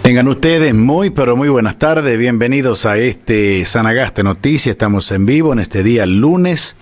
Tengan ustedes muy, pero muy buenas tardes. Bienvenidos a este Sanagaste Noticias. Estamos en vivo en este día lunes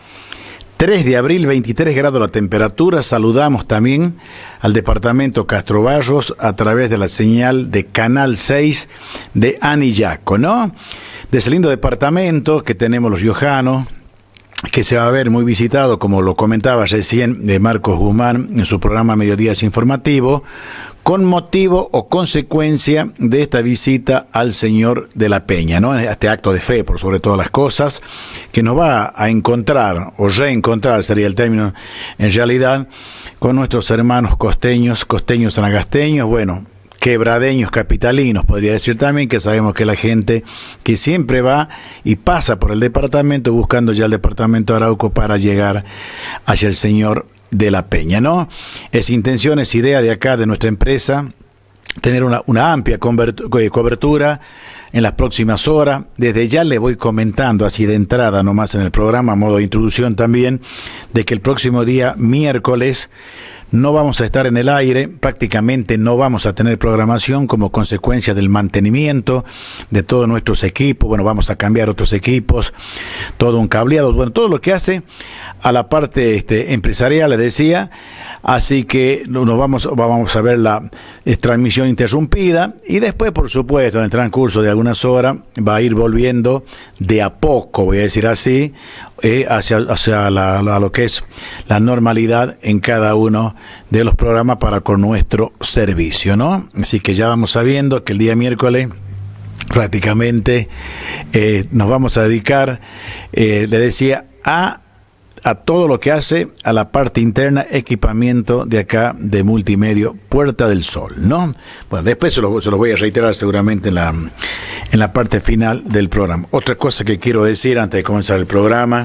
3 de abril, 23 grados la temperatura. Saludamos también al departamento Castro Barros a través de la señal de Canal 6 de Anillaco, ¿no? De ese lindo departamento que tenemos los riojanos, que se va a ver muy visitado, como lo comentaba recién de Marcos Guzmán en su programa Mediodías Informativo, con motivo o consecuencia de esta visita al Señor de la Peña, ¿no? Este acto de fe, por sobre todas las cosas, que nos va a encontrar, o reencontrar sería el término en realidad, con nuestros hermanos costeños sanagasteños, bueno, quebradeños, capitalinos, podría decir también, que sabemos que la gente que siempre va y pasa por el departamento buscando ya el departamento de Arauco para llegar hacia el Señor de la Peña, ¿no? Es intención, es idea de acá, de nuestra empresa, tener una amplia cobertura en las próximas horas. Desde ya le voy comentando así de entrada, nomás en el programa, a modo de introducción también, de que el próximo día, miércoles, no vamos a estar en el aire, prácticamente no vamos a tener programación como consecuencia del mantenimiento de todos nuestros equipos. Bueno, vamos a cambiar otros equipos, todo un cableado, bueno, todo lo que hace a la parte empresarial, le decía. Así que vamos a ver la transmisión interrumpida y después, por supuesto, en el transcurso de algunas horas va a ir volviendo de a poco, voy a decir así, hacia lo que es la normalidad en cada uno de los programas para con nuestro servicio, ¿no? Así que ya vamos sabiendo que el día miércoles prácticamente nos vamos a dedicar, le decía, a todo lo que hace a la parte interna, equipamiento de acá de Multimedio Puerta del Sol, ¿no? Bueno, después se los voy a reiterar seguramente en la parte final del programa. Otra cosa que quiero decir antes de comenzar el programa: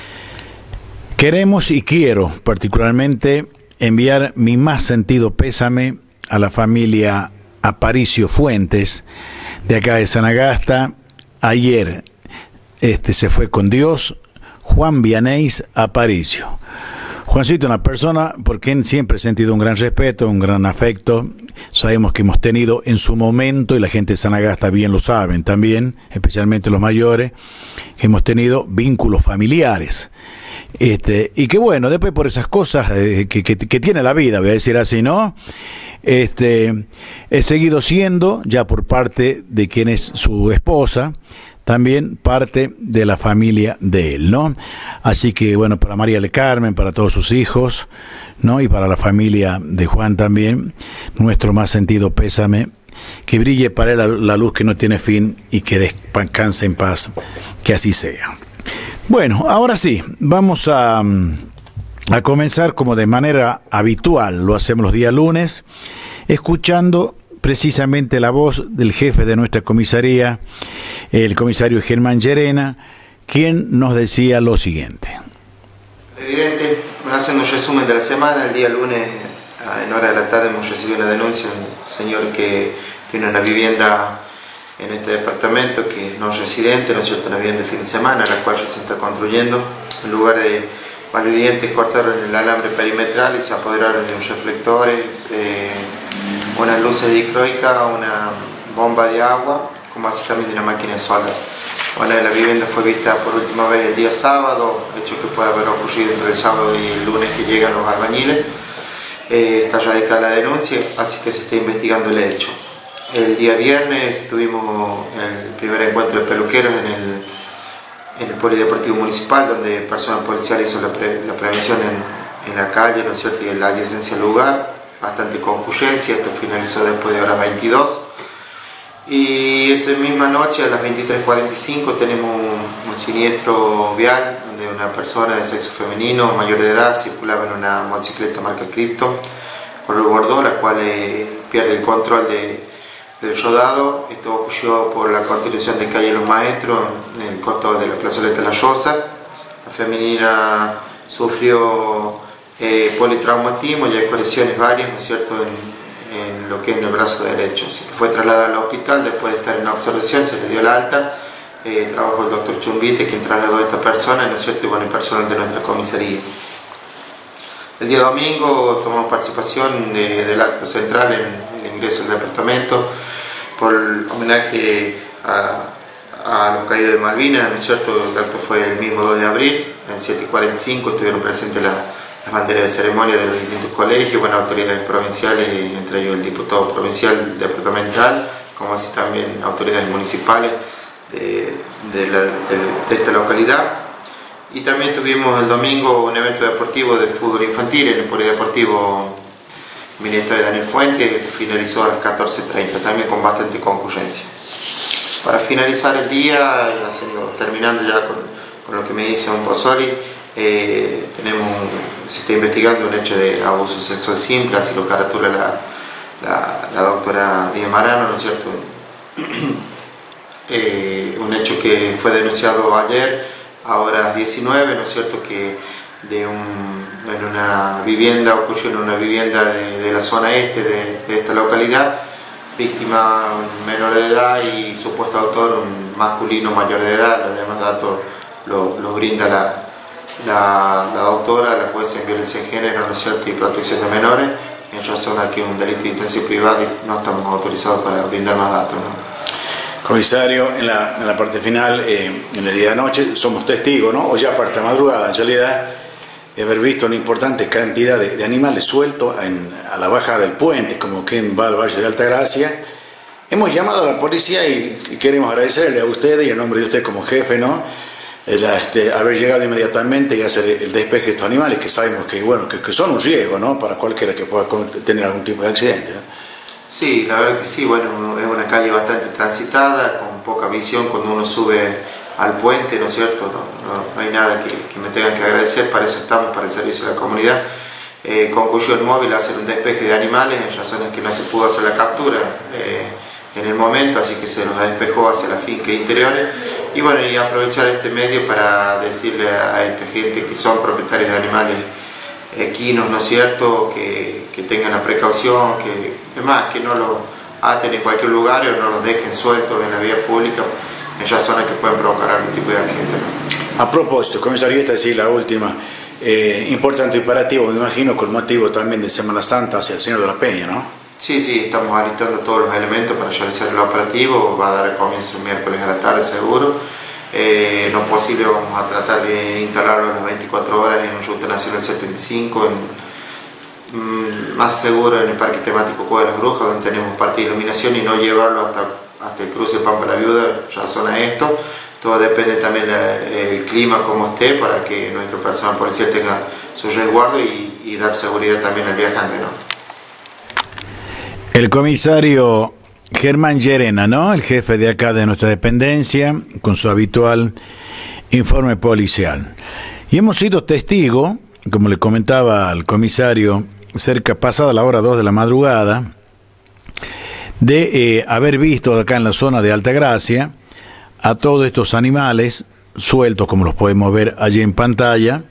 queremos y quiero particularmente enviar mi más sentido pésame a la familia Aparicio Fuentes de acá de Sanagasta. Ayer se fue con Dios Juan Vianéis Aparicio. Juancito, una persona por quien siempre he sentido un gran respeto, un gran afecto. Sabemos que hemos tenido en su momento, y la gente de Sanagasta bien lo saben también, especialmente los mayores, que hemos tenido vínculos familiares. Y que bueno, después por esas cosas que tiene la vida, voy a decir así, ¿no? He seguido siendo, ya por parte de quien es su esposa, también parte de la familia de él, ¿no? Así que, bueno, para María del Carmen, para todos sus hijos, ¿no? Y para la familia de Juan también, nuestro más sentido pésame. Que brille para él la luz que no tiene fin y que descanse en paz, que así sea. Bueno, ahora sí, vamos a comenzar como de manera habitual, lo hacemos los días lunes, escuchando precisamente la voz del jefe de nuestra comisaría, el comisario Germán Llerena, quien nos decía lo siguiente. Evidente, haciendo un resumen de la semana, el día lunes en hora de la tarde hemos recibido una denuncia de un señor que tiene una vivienda en este departamento que no es residente, ¿no es cierto?, una vivienda de fin de semana, la cual ya se está construyendo. En lugar de malvivientes cortaron el alambre perimetral y se apoderaron de unos reflectores, unas luces dicroicas, una bomba de agua, como así también de una máquina de soldar. Bueno, la vivienda fue vista por última vez el día sábado, hecho que puede haber ocurrido entre el sábado y el lunes que llegan los albañiles. Está radicada la denuncia, así que se está investigando el hecho. El día viernes tuvimos el primer encuentro de peluqueros en el Polideportivo Municipal, donde personal policial hizo la prevención en la calle, ¿no es cierto?, y en la adyacencia al lugar. Bastante concurrencia, esto finalizó después de horas 22. Y esa misma noche, a las 23:45, tenemos un siniestro vial donde una persona de sexo femenino, mayor de edad, circulaba en una motocicleta marca Crypto, color bordeaux, la cual pierde el control del rodado. Esto ocurrió por la continuación de calle Los Maestros, en el costado de la plazoleta La Rosa. La femenina sufrió politraumatismo y hay colecciones varias, ¿no es cierto?, en lo que es en el brazo derecho. Así que fue trasladada al hospital. Después de estar en observación se le dio la alta. Trabajó el doctor Chumbite, quien trasladó a esta persona, ¿no es cierto?, y bueno, el personal de nuestra comisaría. El día domingo tomamos participación del acto central en el ingreso al departamento, por el homenaje a los caídos de Malvinas, ¿no es cierto? El acto fue el mismo 2 de abril, en 7:45 estuvieron presentes las banderas de ceremonia de los distintos colegios, bueno, autoridades provinciales, entre ellos el diputado provincial departamental, como así también autoridades municipales de esta localidad. Y también tuvimos el domingo un evento deportivo de fútbol infantil en el polideportivo Ministro de Daniel Fuentes, que finalizó a las 14:30, también con bastante concurrencia. Para finalizar el día, terminando ya con lo que me dice un Pozzoli, se está investigando un hecho de abuso sexual simple, así lo caratula la doctora Díaz Marano, ¿no es cierto? Un hecho que fue denunciado ayer a horas 19, ¿no es cierto?, que en una vivienda, ocurrió en una vivienda de la zona este de esta localidad, víctima un menor de edad y supuesto autor un masculino mayor de edad. Los demás datos los brinda la doctora, la jueza en violencia de género, ¿no es cierto?, y protección de menores, en razón a que es un delito de intención privada y no estamos autorizados para brindar más datos, ¿no? Comisario, en la parte final, en el día de anoche, somos testigos, ¿no? O ya parte de madrugada, en realidad, de haber visto una importante cantidad de animales sueltos a la baja del puente, como quien va al Valle de Altagracia. Hemos llamado a la policía y queremos agradecerle a ustedes y en nombre de usted como jefe, ¿no?, haber llegado inmediatamente y hacer el despeje de estos animales que sabemos que, bueno, que son un riesgo, ¿no?, para cualquiera que pueda tener algún tipo de accidente, ¿no? Sí, la verdad que sí, bueno, es una calle bastante transitada, con poca visión cuando uno sube al puente, ¿no es cierto? No hay nada que me tengan que agradecer, para eso estamos, para el servicio de la comunidad. Concluyó el móvil a hacer un despeje de animales, en razones que no se pudo hacer la captura en el momento, así que se los despejó hacia las fincas interiores. Y bueno, y aprovechar este medio para decirle a esta gente que son propietarios de animales equinos, ¿no es cierto?, que tengan la precaución, que no los aten en cualquier lugar o no los dejen sueltos en la vía pública, en esas zonas que pueden provocar algún tipo de accidente, ¿no? A propósito, comisario, esta sí, la última, importante operativo, me imagino, con motivo también de Semana Santa hacia el Señor de la Peña, ¿no? Sí, estamos alistando todos los elementos para realizar el operativo, va a dar comienzo el miércoles a la tarde seguro. Lo posible vamos a tratar de instalarlo a las 24 horas en Ruta Nacional 75, más seguro en el Parque Temático Cueva de las Brujas, donde tenemos parte de iluminación, y no llevarlo hasta el cruce Pampa la Viuda, razón a esto. Todo depende también del clima como esté, para que nuestro personal policial tenga su resguardo y dar seguridad también al viajante, ¿no? El comisario Germán Llerena, ¿no?, el jefe de acá de nuestra dependencia, con su habitual informe policial. Y hemos sido testigos, como le comentaba al comisario, pasada la hora 2 de la madrugada, de haber visto acá en la zona de Altagracia a todos estos animales sueltos, como los podemos ver allí en pantalla.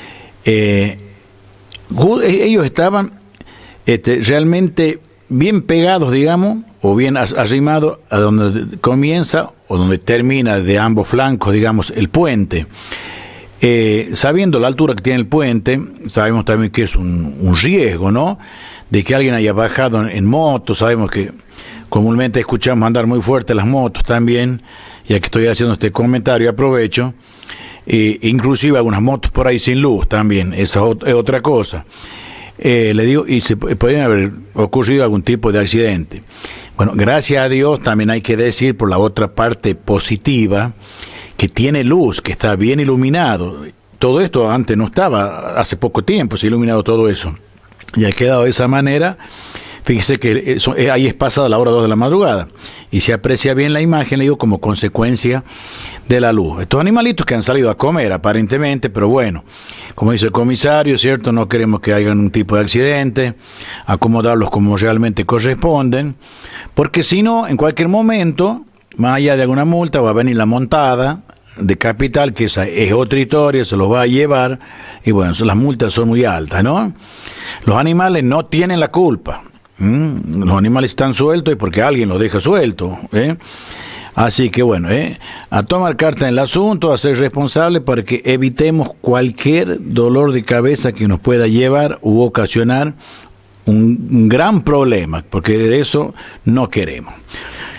Ellos estaban realmente bien pegados, digamos, o bien arrimados a donde comienza o donde termina de ambos flancos, digamos, el puente. Sabiendo la altura que tiene el puente, sabemos también que es un riesgo, ¿no?, de que alguien haya bajado en moto. Sabemos que comúnmente escuchamos andar muy fuerte las motos también, ya que estoy haciendo este comentario, aprovecho, inclusive algunas motos por ahí sin luz también, esa es otra cosa. Le digo, y podrían haber ocurrido algún tipo de accidente. Bueno, gracias a Dios, también hay que decir por la otra parte positiva, que tiene luz, que está bien iluminado. Todo esto antes no estaba, hace poco tiempo se ha iluminado todo eso, y ha quedado de esa manera. Fíjese que ahí es pasada la hora 2 de la madrugada, y se aprecia bien la imagen, le digo, como consecuencia de la luz. Estos animalitos que han salido a comer, aparentemente, pero bueno, como dice el comisario, ¿cierto?, no queremos que haya un tipo de accidente, acomodarlos como realmente corresponden, porque si no, en cualquier momento, más allá de alguna multa, va a venir la montada de Capital, que esa es otra historia, se los va a llevar, y bueno, las multas son muy altas, ¿no? Los animales no tienen la culpa. Los animales están sueltos y porque alguien los deja sueltos, Así que bueno, a tomar carta en el asunto, a ser responsable para que evitemos cualquier dolor de cabeza que nos pueda llevar u ocasionar un gran problema, porque de eso no queremos.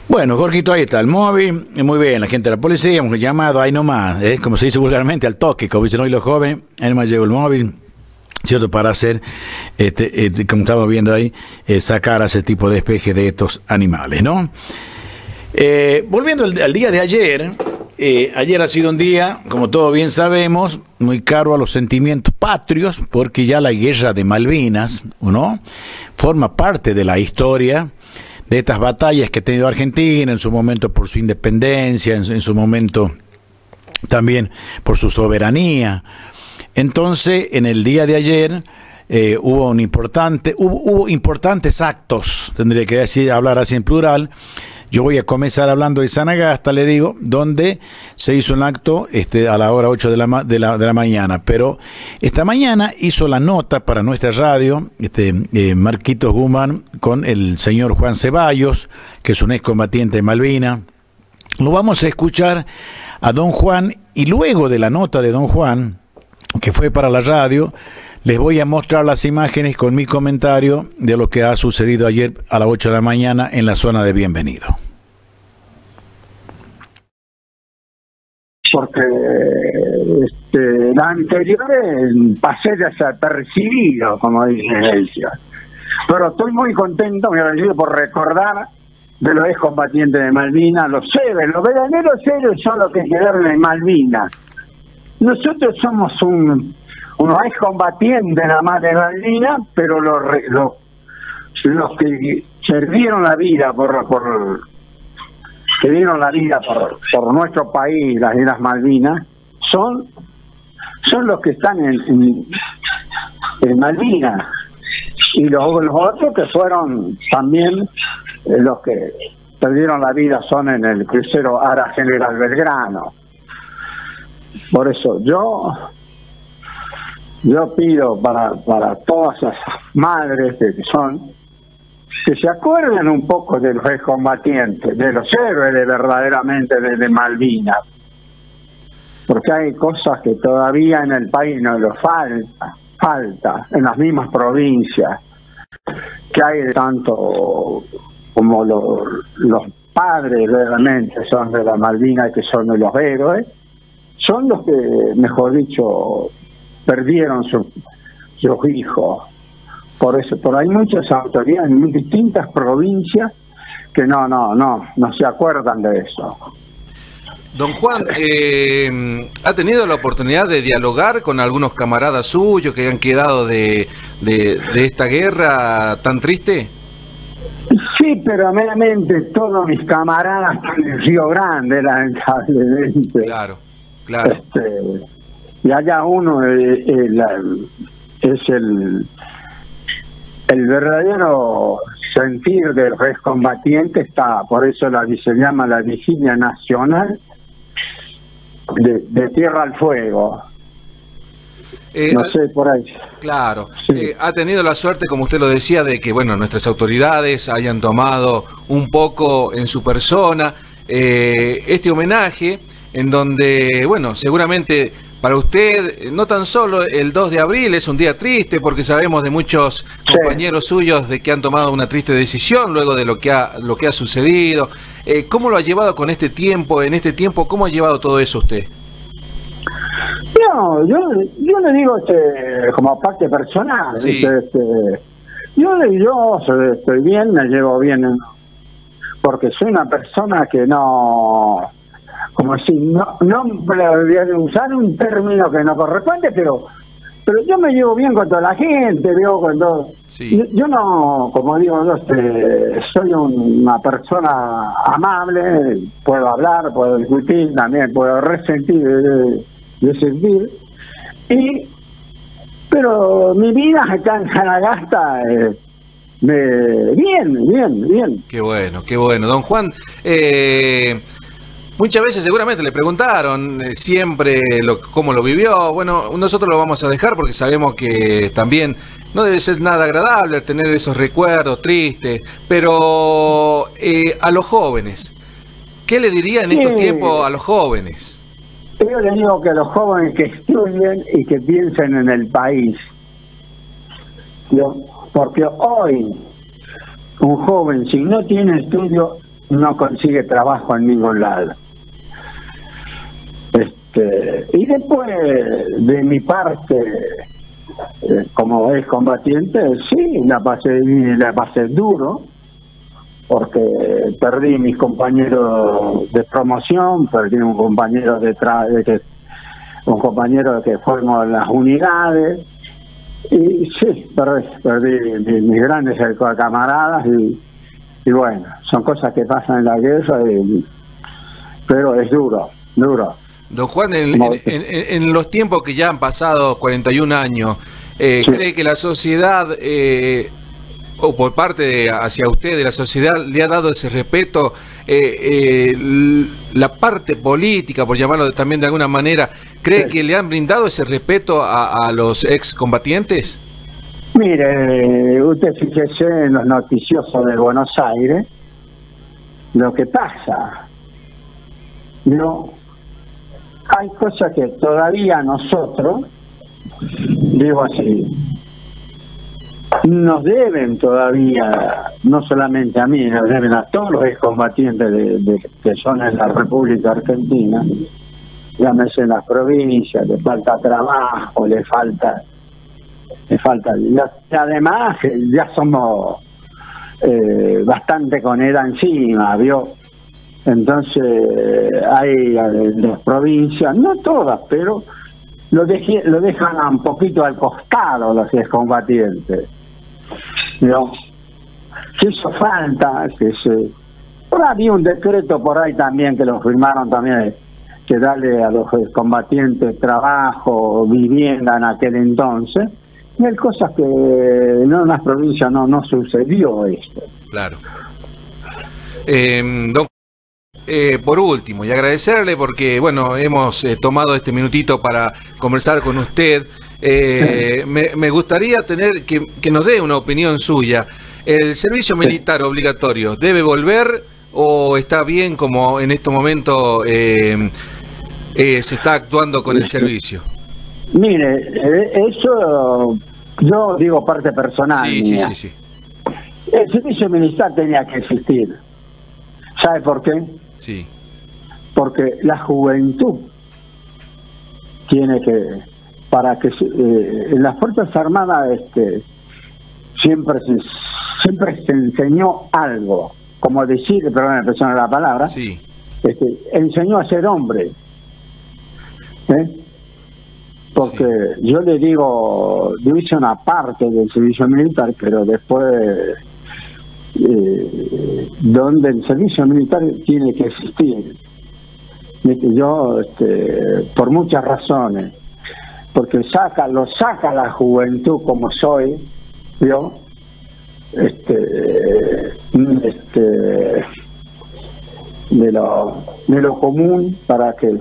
Bueno, Jorgito, ahí está el móvil, muy bien, la gente de la policía, hemos llamado, ahí nomás, como se dice vulgarmente, al toque, como dicen hoy los jóvenes, ahí nomás llegó el móvil, ¿cierto? Para hacer, como estamos viendo ahí, sacar a ese tipo de especies de estos animales, ¿no? Volviendo al día de ayer, ayer ha sido un día, como todos bien sabemos, muy caro a los sentimientos patrios, porque ya la guerra de Malvinas, ¿no? Forma parte de la historia de estas batallas que ha tenido Argentina en su momento por su independencia, en su momento también por su soberanía. Entonces, en el día de ayer hubo importantes actos, tendría que decir, hablar así en plural. Yo voy a comenzar hablando de Sanagasta, le digo, donde se hizo un acto a la hora 8 de la mañana. Pero esta mañana hizo la nota para nuestra radio, Marquitos Guzmán, con el señor Juan Ceballos, que es un excombatiente de Malvinas. Lo vamos a escuchar a don Juan, y luego de la nota de don Juan, que fue para la radio, les voy a mostrar las imágenes con mi comentario de lo que ha sucedido ayer a las 8 de la mañana en la zona de Bienvenido. Porque la anterior pasé desapercibido, como dicen ellos. Pero estoy muy contento, me agradecido por recordar de los excombatientes de Malvinas, los héroes, los verdaderos héroes son los que quedaron en Malvinas. Nosotros somos unos excombatientes nada más de Malvinas, pero los que dieron la vida que dieron la vida por nuestro país, las Islas Malvinas, son los que están en Malvinas, y los otros que fueron también los que perdieron la vida son en el crucero Ara General Belgrano. Por eso yo pido para todas esas madres que se acuerden un poco de los excombatientes, de los héroes verdaderamente de Malvinas, porque hay cosas que todavía en el país no lo falta en las mismas provincias, que hay tanto como los padres realmente son de la Malvinas, que son de los héroes, son los que, mejor dicho, perdieron sus hijos. Por eso, hay muchas autoridades en distintas provincias que no se acuerdan de eso. Don Juan, ¿ha tenido la oportunidad de dialogar con algunos camaradas suyos que han quedado de esta guerra tan triste? Sí, pero meramente todos mis camaradas están en Río Grande, lamentablemente. Claro. Y allá uno es el verdadero sentir del excombatiente, está, por eso se llama la Vigilia Nacional de Tierra al Fuego. No sé, por ahí. Claro. Sí. Ha tenido la suerte, como usted lo decía, de que nuestras autoridades hayan tomado un poco en su persona este homenaje, en donde, seguramente para usted, no tan solo el 2 de abril es un día triste, porque sabemos de muchos compañeros suyos de que han tomado una triste decisión luego de lo que ha sucedido. ¿Cómo lo ha llevado con este tiempo? En este tiempo, ¿cómo ha llevado todo eso usted? No, yo le digo como parte personal. Sí. Yo estoy bien, me llevo bien, porque soy una persona que no, como si no voy a usar un término que no corresponde, pero yo me llevo bien con toda la gente, veo con todo. Sí. Yo no, como digo, soy una persona amable, puedo hablar, puedo discutir, también puedo resentir, sentir, pero mi vida acá en Sanagasta bien. Qué bueno. Don Juan, muchas veces seguramente le preguntaron siempre cómo lo vivió. Bueno, nosotros lo vamos a dejar porque sabemos que también no debe ser nada agradable tener esos recuerdos tristes, pero a los jóvenes, ¿qué le diría en estos tiempos a los jóvenes? Yo le digo que los jóvenes que estudien y que piensen en el país. Porque hoy un joven, si no tiene estudio, no consigue trabajo en ningún lado. Y después, de mi parte, como es combatiente, sí, la pasé duro, porque perdí mis compañeros de promoción, perdí un compañero un compañero que formó las unidades, y sí, perdí mis grandes camaradas, y bueno, son cosas que pasan en la guerra, pero es duro. Don Juan, en los tiempos que ya han pasado 41 años, Sí. ¿cree que la sociedad, o por parte hacia usted de la sociedad, le ha dado ese respeto? La parte política, por llamarlo también de alguna manera, ¿cree Sí. que le han brindado ese respeto a los excombatientes? Mire, usted fíjese en los noticiosos de Buenos Aires, lo que pasa. No, hay cosas que todavía nosotros, digo así, nos deben todavía, no solamente a mí, nos deben a todos los excombatientes que son en la República Argentina, llámese en las provincias, le falta trabajo, le falta, y además ya somos bastante con edad encima, ¿vio? Entonces hay las provincias, no todas, pero lo dejan un poquito al costado los excombatientes, ¿no? Que hizo falta, por ahí había un decreto por ahí también que lo firmaron también, que darle a los combatientes trabajo, vivienda en aquel entonces, y hay cosas que no en las provincias no sucedió esto. Claro. Don por último, y agradecerle porque, bueno, hemos tomado este minutito para conversar con usted. Me gustaría tener que nos dé una opinión suya. ¿El servicio militar obligatorio debe volver o está bien como en este momento se está actuando con el servicio? Mire, eso yo digo parte personal. Sí. El servicio militar tenía que existir. ¿Sabe por qué? Sí. Porque la juventud tiene que, para que en las Fuerzas Armadas siempre se enseñó algo, como decir, perdón la expresión de la palabra, Sí. Enseñó a ser hombre. Porque yo le digo, yo hice una parte del servicio militar, pero después donde el servicio militar tiene que existir. Yo, por muchas razones, porque lo saca la juventud como soy, yo, de lo común, para que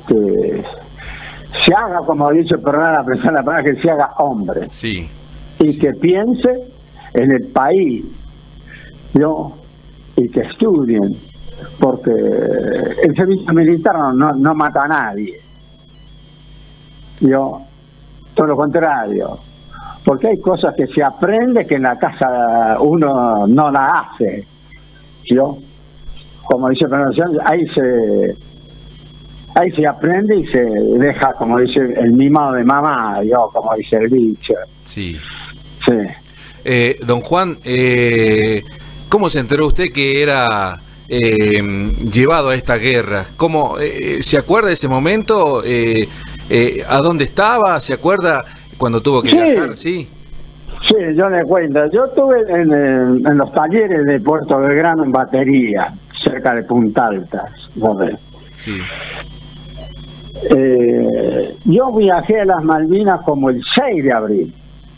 se haga, como dice, perdón la persona, para que se haga hombre. Sí. Y que piense en el país, ¿no? Y que estudien, porque el servicio militar no mata a nadie, ¿no? Todo lo contrario, porque hay cosas que se aprende que en la casa uno no la hace, ¿no? Como dice ahí se aprende y se deja, como dice, el mimado de mamá, ¿no? Como dice el dicho. Sí. Sí. Don Juan, ¿cómo se enteró usted que era llevado a esta guerra? ¿Cómo se acuerda de ese momento? ¿A dónde estaba? ¿Se acuerda cuando tuvo que viajar? Sí. Sí, yo le cuento. Yo estuve en los talleres de Puerto Belgrano en batería, cerca de Punta Altas, ¿sabes? Sí. Yo viajé a las Malvinas como el 6 de abril.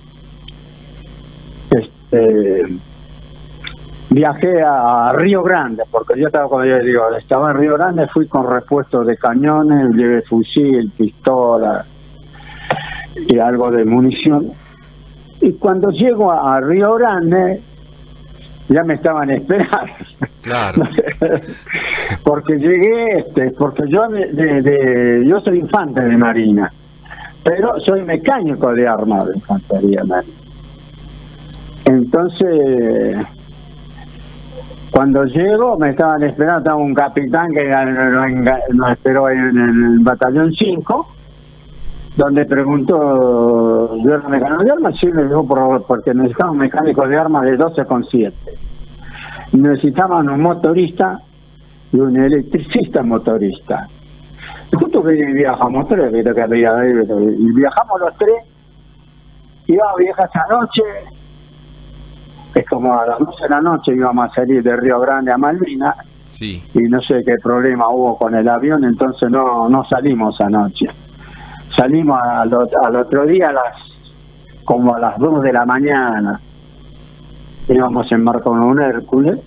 Viajé a Río Grande, porque yo estaba en Río Grande, fui con repuestos de cañones, llevé fusil, pistola y algo de munición. Y cuando llego a Río Grande, ya me estaban esperando. Claro. Porque llegué, porque yo soy infante de marina, pero soy mecánico de armas de infantería marina. Entonces, Cuando llego me estaban esperando, estaba un capitán que nos esperó en el batallón 5, donde preguntó, ¿yo era mecánico de armas? Sí, me dijo, porque necesitaban un mecánico de armas de 12,7. Necesitaban un motorista y un electricista motorista. Y justo que viajamos tres, y viajamos los tres, íbamos a viajar esa noche, es como a las 12 de la noche íbamos a salir de Río Grande a Malvinas, Sí. y no sé qué problema hubo con el avión, entonces no salimos anoche. Salimos al otro día como a las 2 de la mañana. Íbamos en barco con un Hércules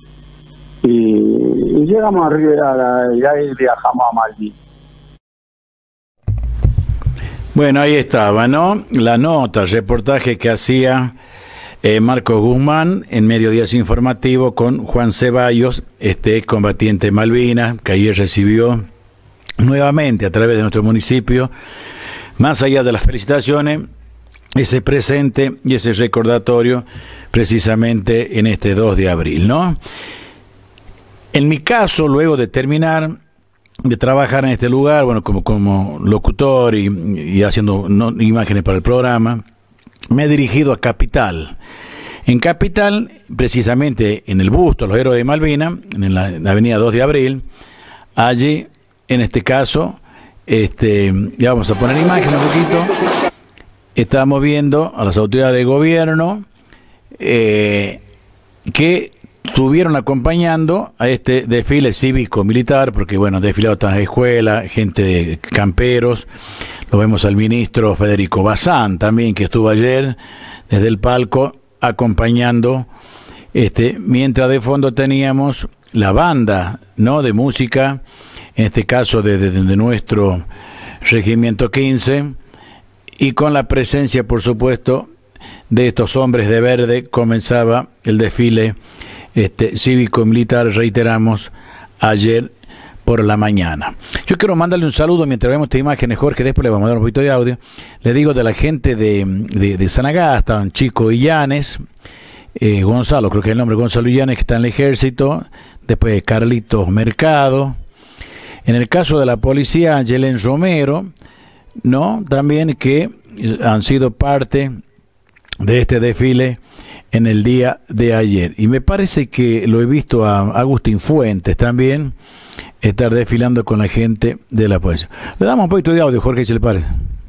y llegamos a Rivera y ahí viajamos a Malvinas. Bueno, ahí estaba, ¿no? La nota, el reportaje que hacía Marcos Guzmán en Mediodías Informativo con Juan Ceballos, combatiente Malvinas, que ayer recibió nuevamente a través de nuestro municipio, más allá de las felicitaciones, ese presente y ese recordatorio precisamente en este 2 de abril, ¿no? En mi caso, luego de terminar de trabajar en este lugar, bueno, como locutor y haciendo imágenes para el programa, me he dirigido a Capital. En Capital, precisamente en el busto a los héroes de Malvinas, en la avenida 2 de abril, allí, en este caso, ya vamos a poner imagen un poquito, estamos viendo a las autoridades de gobierno que estuvieron acompañando a este desfile cívico-militar, porque bueno, desfilado todas las escuelas, gente de camperos, lo vemos al ministro Federico Bazán también, que estuvo ayer desde el palco acompañando, mientras de fondo teníamos la banda, ¿no?, de música, en este caso de nuestro Regimiento 15, y con la presencia, por supuesto, de estos hombres de verde, comenzaba el desfile cívico-militar, reiteramos, ayer por la mañana. Yo quiero mandarle un saludo mientras vemos estas imágenes, Jorge, después le vamos a dar un poquito de audio. Le digo de la gente de Sanagasta, un chico Illanes, Gonzalo, creo que es el nombre, Gonzalo Illanes, que está en el ejército, después Carlitos Mercado. En el caso de la policía, Angelen Romero, ¿no?, también, que han sido parte de este desfile en el día de ayer. Y me parece que lo he visto a Agustín Fuentes también estar desfilando con la gente de la policía. Le damos un poquito de audio, Jorge, si le parece.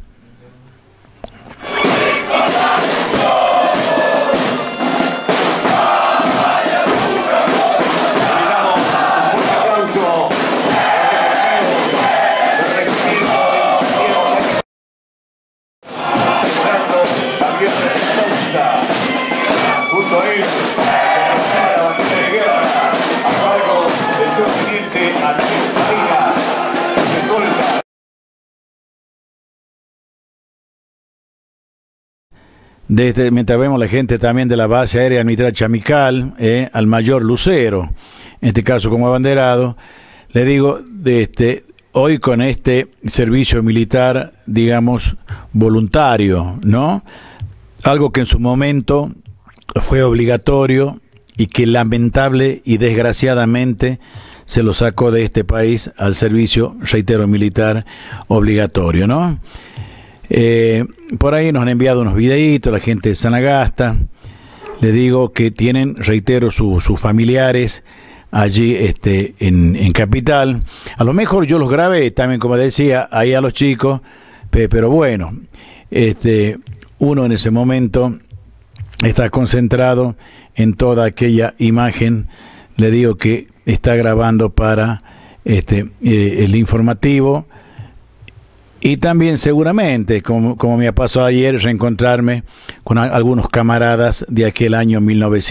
Mientras vemos la gente también de la base aérea militar Chamical, al mayor Lucero, en este caso como abanderado, le digo, hoy con este servicio militar, digamos, voluntario, ¿no? Algo que en su momento fue obligatorio y que lamentable y desgraciadamente se lo sacó de este país al servicio, reitero, militar obligatorio, ¿no? Por ahí nos han enviado unos videitos la gente de Sanagasta. Le digo que tienen, reitero, sus familiares allí en Capital. A lo mejor yo los grabé también, como decía, ahí a los chicos, pero bueno, uno en ese momento está concentrado en toda aquella imagen. Le digo que está grabando para el informativo. Y también seguramente, como me ha pasado ayer, reencontrarme con algunos camaradas de aquel año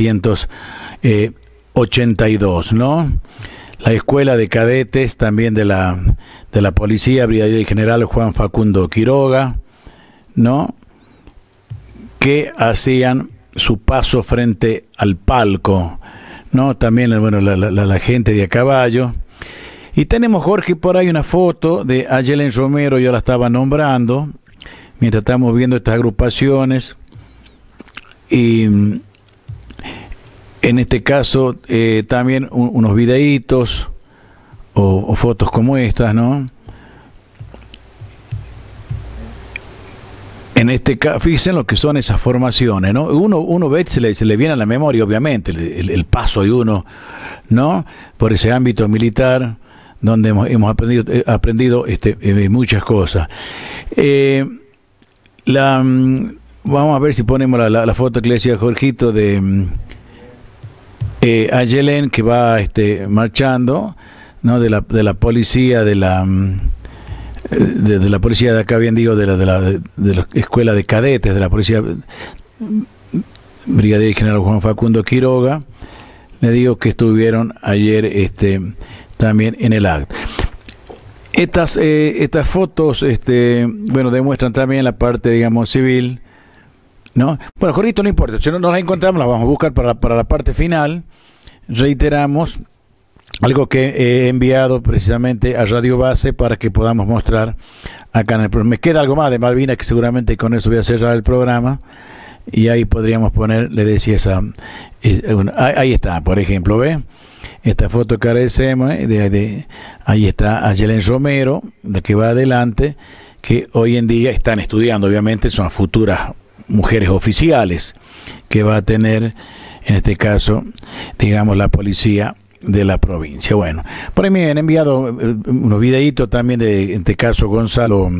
1982, ¿no? La escuela de cadetes también de la policía, brigadier general Juan Facundo Quiroga, ¿no?, que hacían su paso frente al palco, ¿no? También, bueno, la gente de a caballo. Y tenemos, Jorge, por ahí una foto de Angelen Romero, yo la estaba nombrando, mientras estamos viendo estas agrupaciones. Y en este caso también unos videitos o fotos como estas, ¿no? En este caso, fíjense lo que son esas formaciones, ¿no? Uno ve, se le viene a la memoria, obviamente, el paso de uno, ¿no? Por ese ámbito militar, donde hemos aprendido muchas cosas. Vamos a ver si ponemos la foto que le decía Jorgito de Ayelen, que va marchando, ¿no? de la policía, de la policía de acá, bien digo, de la escuela de cadetes, de la policía brigadier general Juan Facundo Quiroga. Le digo que estuvieron ayer también en el acto. Estas fotos bueno, demuestran también la parte, digamos, civil, ¿no? Bueno, Jorgito, no importa, si no las encontramos, las vamos a buscar para la parte final. Reiteramos algo que he enviado precisamente a Radio Base para que podamos mostrar acá en el programa. Me queda algo más de Malvinas, que seguramente con eso voy a cerrar el programa, y ahí podríamos poner, le decía, ahí está, por ejemplo, ¿ve? Esta foto que agradecemos, ahí está Ayelen Romero, de que va adelante, que hoy en día están estudiando, obviamente, son futuras mujeres oficiales que va a tener, en este caso, digamos, la policía de la provincia. Bueno, por ahí me han enviado unos videitos también de, en este caso, Gonzalo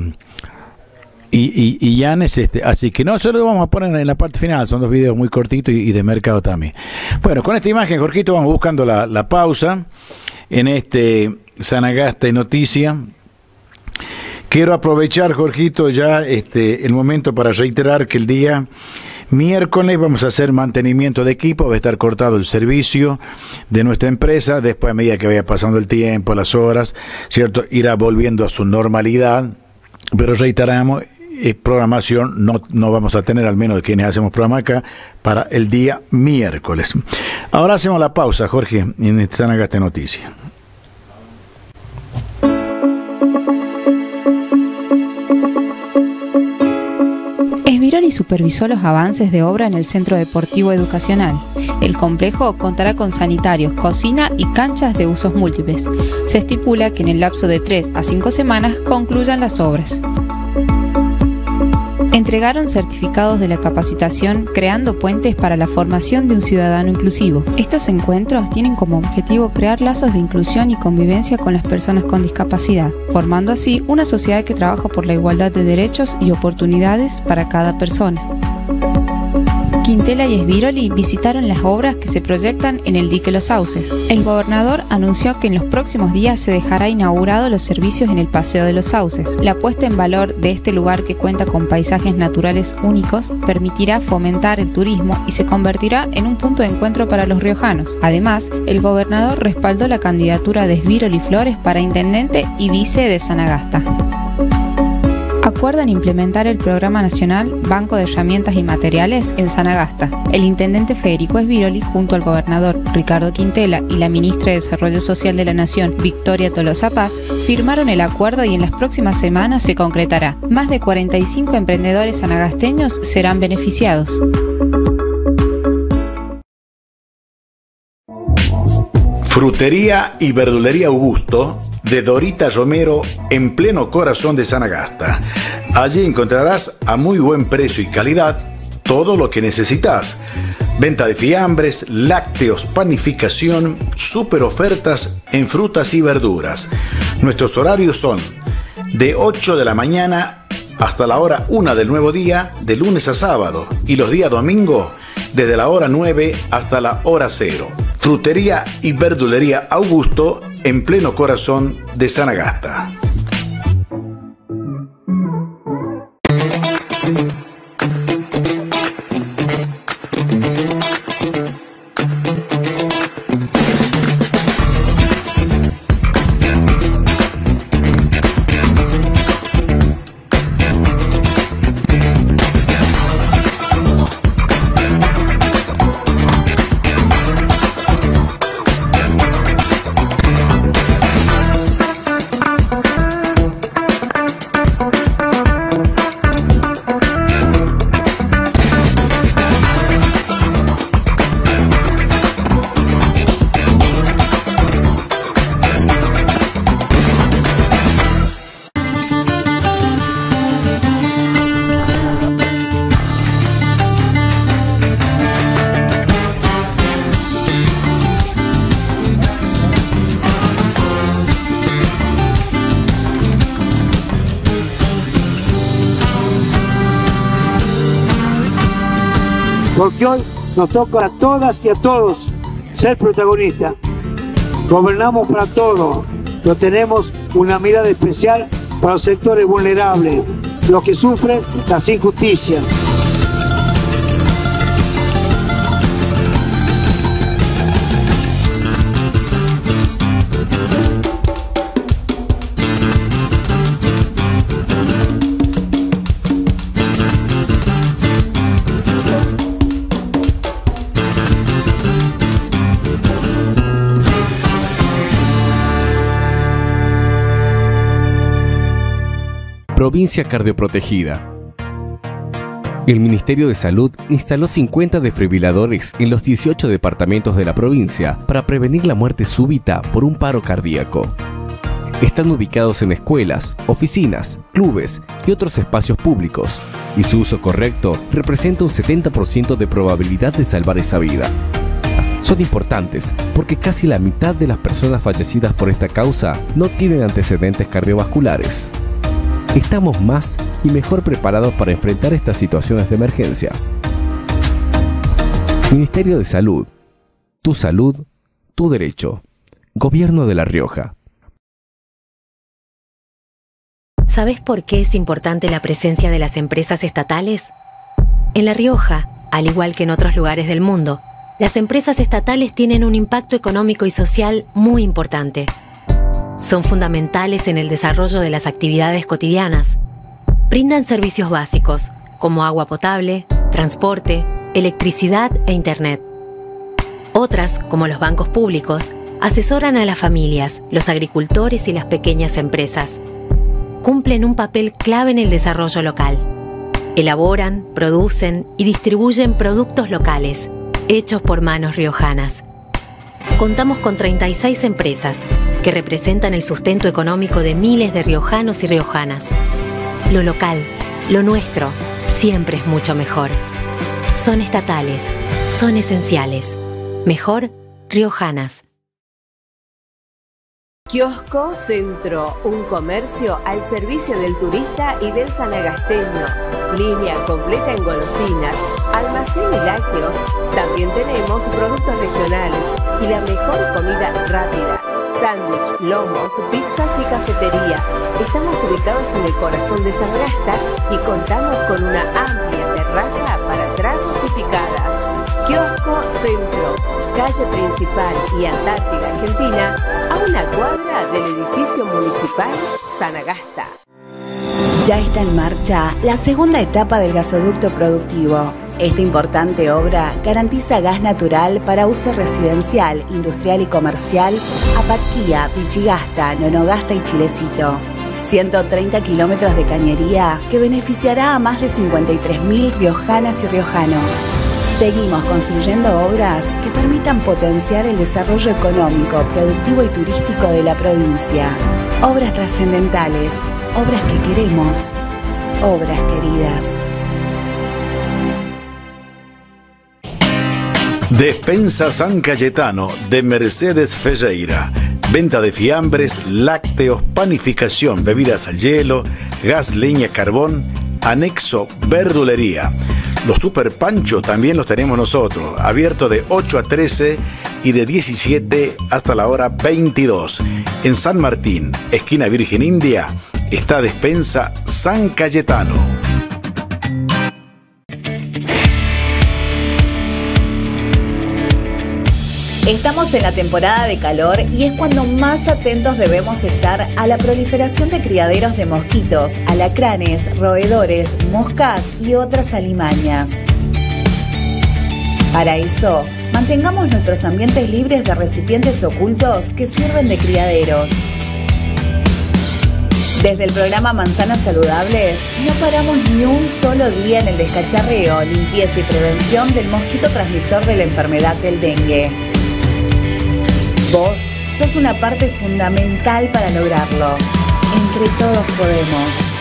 y Yanes, así que no, solo lo vamos a poner en la parte final, son dos videos muy cortitos y de mercado también. Bueno, con esta imagen, Jorgito, vamos buscando la pausa en Sanagasta y Noticia. Quiero aprovechar, Jorgito, ya el momento para reiterar que el día miércoles vamos a hacer mantenimiento de equipo, va a estar cortado el servicio de nuestra empresa, después a medida que vaya pasando el tiempo, las horas, ¿cierto? Irá volviendo a su normalidad, pero reiteramos, programación no vamos a tener, al menos de quienes hacemos programa acá, para el día miércoles. Ahora hacemos la pausa, Jorge, en Sanagasta Noticia. Esbiroli supervisó los avances de obra en el Centro Deportivo Educacional. El complejo contará con sanitarios, cocina y canchas de usos múltiples. Se estipula que en el lapso de 3 a 5 semanas concluyan las obras. Entregaron certificados de la capacitación Creando Puentes para la Formación de un Ciudadano Inclusivo. Estos encuentros tienen como objetivo crear lazos de inclusión y convivencia con las personas con discapacidad, formando así una sociedad que trabaja por la igualdad de derechos y oportunidades para cada persona. Quintela y Esbiroli visitaron las obras que se proyectan en el dique Los Sauces. El gobernador anunció que en los próximos días se dejará inaugurado los servicios en el Paseo de los Sauces. La puesta en valor de este lugar, que cuenta con paisajes naturales únicos, permitirá fomentar el turismo y se convertirá en un punto de encuentro para los riojanos. Además, el gobernador respaldó la candidatura de Esbiroli Flores para intendente y vice de Sanagasta. Acuerdan implementar el Programa Nacional Banco de Herramientas y Materiales en Sanagasta. El intendente Federico Esbiroli, junto al gobernador Ricardo Quintela y la ministra de Desarrollo Social de la Nación, Victoria Tolosa Paz, firmaron el acuerdo y en las próximas semanas se concretará. Más de 45 emprendedores sanagasteños serán beneficiados. Frutería y verdulería Augusto, de Dorita Romero, en pleno corazón de Sanagasta. Allí encontrarás a muy buen precio y calidad todo lo que necesitas. Venta de fiambres, lácteos, panificación, super ofertas en frutas y verduras. Nuestros horarios son de 8 de la mañana hasta la hora 1 del nuevo día, de lunes a sábado, y los días domingo desde la hora 9 hasta la hora 0. Frutería y verdulería Augusto, en pleno corazón de Sanagasta. porque hoy nos toca a todas y a todos ser protagonistas. Gobernamos para todos, pero tenemos una mirada especial para los sectores vulnerables, los que sufren las injusticias. Provincia Cardioprotegida. El Ministerio de Salud instaló 50 desfibriladores en los 18 departamentos de la provincia para prevenir la muerte súbita por un paro cardíaco. Están ubicados en escuelas, oficinas, clubes y otros espacios públicos, y su uso correcto representa un 70% de probabilidad de salvar esa vida. Son importantes porque casi la mitad de las personas fallecidas por esta causa no tienen antecedentes cardiovasculares. Estamos más y mejor preparados para enfrentar estas situaciones de emergencia. Ministerio de Salud. Tu salud, tu derecho. Gobierno de La Rioja. ¿Sabes por qué es importante la presencia de las empresas estatales? En La Rioja, al igual que en otros lugares del mundo, las empresas estatales tienen un impacto económico y social muy importante. Son fundamentales en el desarrollo de las actividades cotidianas. Brindan servicios básicos, como agua potable, transporte, electricidad e internet. Otras, como los bancos públicos, asesoran a las familias, los agricultores y las pequeñas empresas. Cumplen un papel clave en el desarrollo local. Elaboran, producen y distribuyen productos locales, hechos por manos riojanas. Contamos con 36 empresas que representan el sustento económico de miles de riojanos y riojanas. Lo local, lo nuestro, siempre es mucho mejor. Son estatales, son esenciales. Mejor, riojanas. Kiosco Centro, un comercio al servicio del turista y del sanagasteño. Línea completa en golosinas, almacén y lácteos. También tenemos productos regionales y la mejor comida rápida. Sándwich, lomos, pizzas y cafetería. Estamos ubicados en el corazón de Sanagasta y contamos con una amplia terraza para tragos y picadas. Kiosco Centro, calle principal y Antártida, Argentina, a una cuadra del edificio municipal Sanagasta. Ya está en marcha la segunda etapa del gasoducto productivo. Esta importante obra garantiza gas natural para uso residencial, industrial y comercial a Patquía, Pichigasta, Nonogasta y Chilecito. 130 kilómetros de cañería que beneficiará a más de 53.000 riojanas y riojanos. Seguimos construyendo obras que permitan potenciar el desarrollo económico, productivo y turístico de la provincia. Obras trascendentales, obras que queremos, obras queridas. Despensa San Cayetano de Mercedes Ferreira. Venta de fiambres, lácteos, panificación, bebidas al hielo, gas, leña, carbón, anexo, verdulería. Los super panchos también los tenemos nosotros, abierto de 8 a 13 y de 17 hasta la hora 22. En San Martín, esquina Virgen India, está Despensa San Cayetano. Estamos en la temporada de calor y es cuando más atentos debemos estar a la proliferación de criaderos de mosquitos, alacranes, roedores, moscas y otras alimañas. Para eso, mantengamos nuestros ambientes libres de recipientes ocultos que sirven de criaderos. Desde el programa Manzanas Saludables, no paramos ni un solo día en el descacharreo, limpieza y prevención del mosquito transmisor de la enfermedad del dengue. Vos sos una parte fundamental para lograrlo. Entre todos podemos.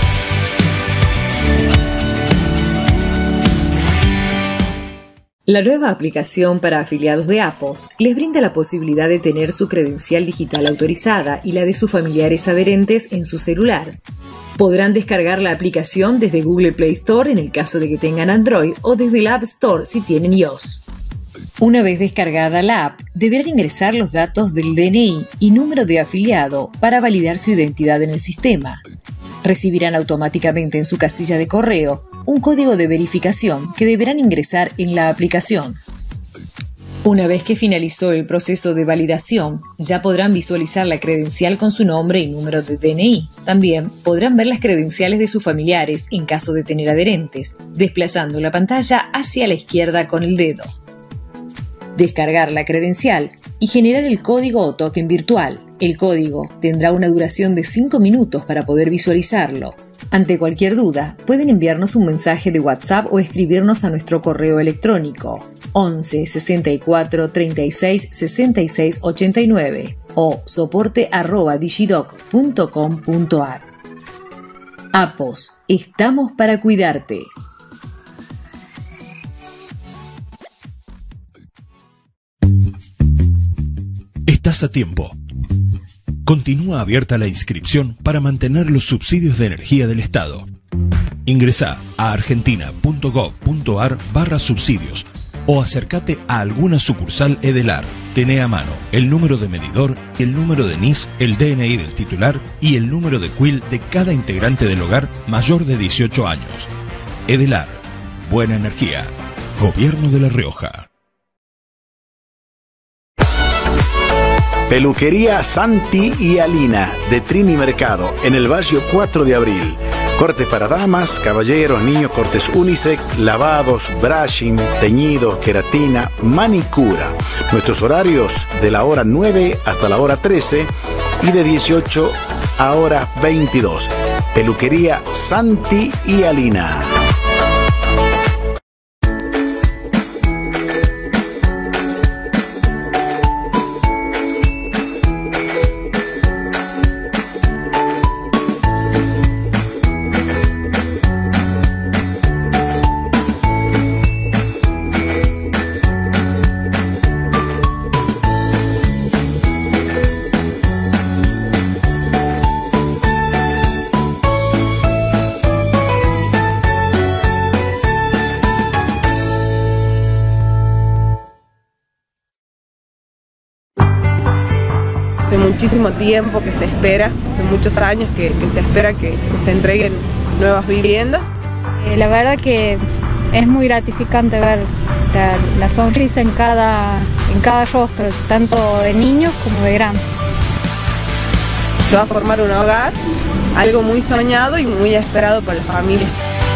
La nueva aplicación para afiliados de APOS les brinda la posibilidad de tener su credencial digital autorizada y la de sus familiares adherentes en su celular. Podrán descargar la aplicación desde Google Play Store en el caso de que tengan Android o desde la App Store si tienen iOS. Una vez descargada la app, deberán ingresar los datos del DNI y número de afiliado para validar su identidad en el sistema. Recibirán automáticamente en su casilla de correo un código de verificación que deberán ingresar en la aplicación. Una vez que finalizó el proceso de validación, ya podrán visualizar la credencial con su nombre y número de DNI. También podrán ver las credenciales de sus familiares en caso de tener adherentes, desplazando la pantalla hacia la izquierda con el dedo. Descargar la credencial y generar el código o token virtual. El código tendrá una duración de 5 minutos para poder visualizarlo. Ante cualquier duda, pueden enviarnos un mensaje de WhatsApp o escribirnos a nuestro correo electrónico 11 64 36 66 89 o soporte@digidoc.com.ar. APOS, estamos para cuidarte. Estás a tiempo. Continúa abierta la inscripción para mantener los subsidios de energía del Estado. Ingresá a argentina.gov.ar/subsidios o acércate a alguna sucursal Edelar. Tené a mano el número de medidor, el número de NIS, el DNI del titular y el número de CUIL de cada integrante del hogar mayor de 18 años. Edelar. Buena energía. Gobierno de La Rioja. Peluquería Santi y Alina de Trini Mercado en el barrio 4 de Abril. Cortes para damas, caballeros, niños, cortes unisex, lavados, brushing, teñidos, queratina, manicura. Nuestros horarios de la hora 9 hasta la hora 13 y de 18 a hora 22. Peluquería Santi y Alina. Muchísimo tiempo que se espera, de muchos años que se espera que se entreguen nuevas viviendas. La verdad que es muy gratificante ver la sonrisa en cada rostro, tanto de niños como de grandes. Se va a formar un hogar, algo muy soñado y muy esperado por las familias.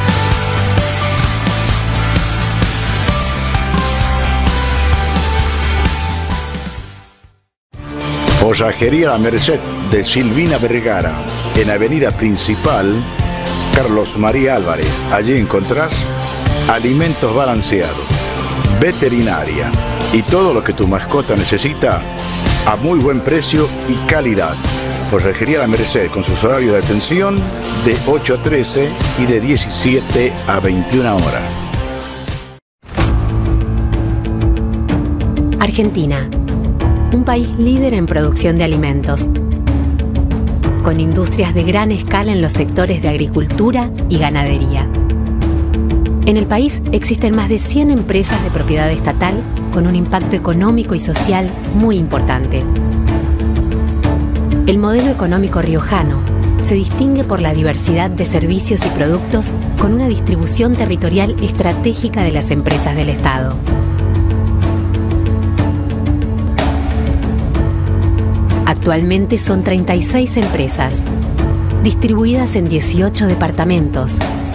Forrajería La Merced de Silvina Vergara, en Avenida Principal, Carlos María Álvarez. Allí encontrás alimentos balanceados, veterinaria y todo lo que tu mascota necesita a muy buen precio y calidad. Forrajería La Merced con sus horarios de atención de 8 a 13 y de 17 a 21 horas. Argentina. Un país líder en producción de alimentos, con industrias de gran escala en los sectores de agricultura y ganadería. En el país existen más de 100 empresas de propiedad estatal con un impacto económico y social muy importante. El modelo económico riojano se distingue por la diversidad de servicios y productos con una distribución territorial estratégica de las empresas del Estado. Actualmente son 36 empresas, distribuidas en 18 departamentos.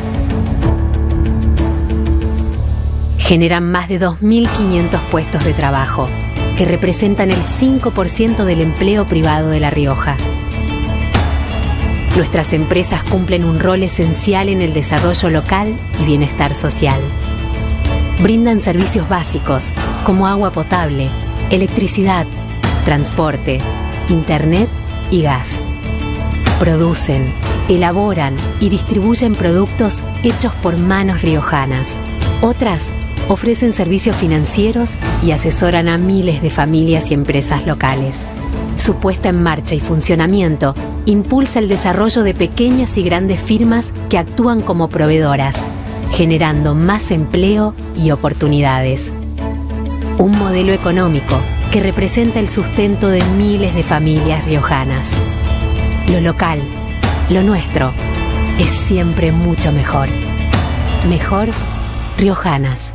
Generan más de 2.500 puestos de trabajo, que representan el 5% del empleo privado de La Rioja. Nuestras empresas cumplen un rol esencial en el desarrollo local y bienestar social. Brindan servicios básicos como agua potable, electricidad, transporte, internet y gas. Producen, elaboran y distribuyen productos hechos por manos riojanas. Otras ofrecen servicios financieros y asesoran a miles de familias y empresas locales. Su puesta en marcha y funcionamiento impulsa el desarrollo de pequeñas y grandes firmas que actúan como proveedoras, generando más empleo y oportunidades. Un modelo económico que representa el sustento de miles de familias riojanas. Lo local, lo nuestro, es siempre mucho mejor. Mejor Riojanas.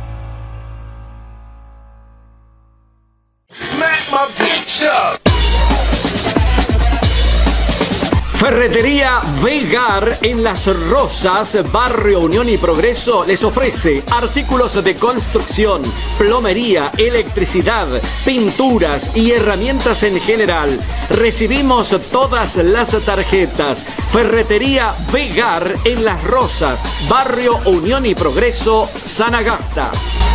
Ferretería Vegar en Las Rosas, Barrio Unión y Progreso, les ofrece artículos de construcción, plomería, electricidad, pinturas y herramientas en general. Recibimos todas las tarjetas. Ferretería Vegar en Las Rosas, Barrio Unión y Progreso, Sanagasta.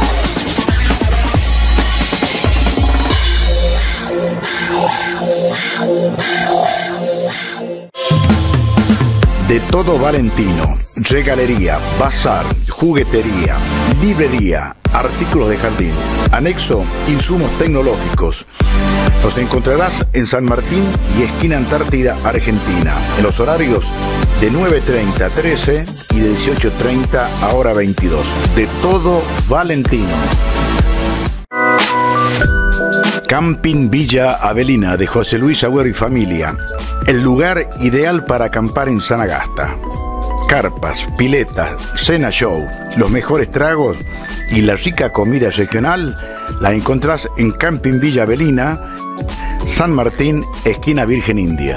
De todo Valentino, regalería, bazar, juguetería, librería, artículos de jardín, anexo, insumos tecnológicos. Nos encontrarás en San Martín y esquina Antártida, Argentina, en los horarios de 9:30 a 13 y de 18:30 a hora 22. De todo Valentino. Camping Villa Avelina de José Luis Agüero y familia. El lugar ideal para acampar en Sanagasta. Carpas, piletas, cena show, los mejores tragos y la rica comida regional la encontrás en Camping Villa Avelina, San Martín, esquina Virgen India.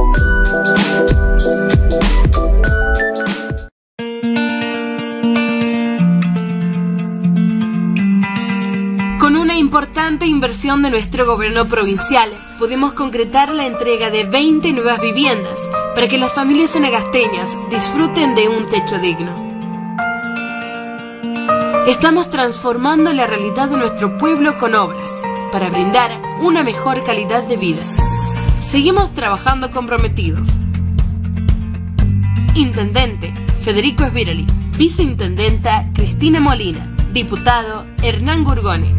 Importante inversión de nuestro gobierno provincial, pudimos concretar la entrega de 20 nuevas viviendas para que las familias sanagasteñas disfruten de un techo digno. Estamos transformando la realidad de nuestro pueblo con obras para brindar una mejor calidad de vida. Seguimos trabajando comprometidos. Intendente Federico Esbirali, Viceintendenta Cristina Molina, Diputado Hernán Gurgone.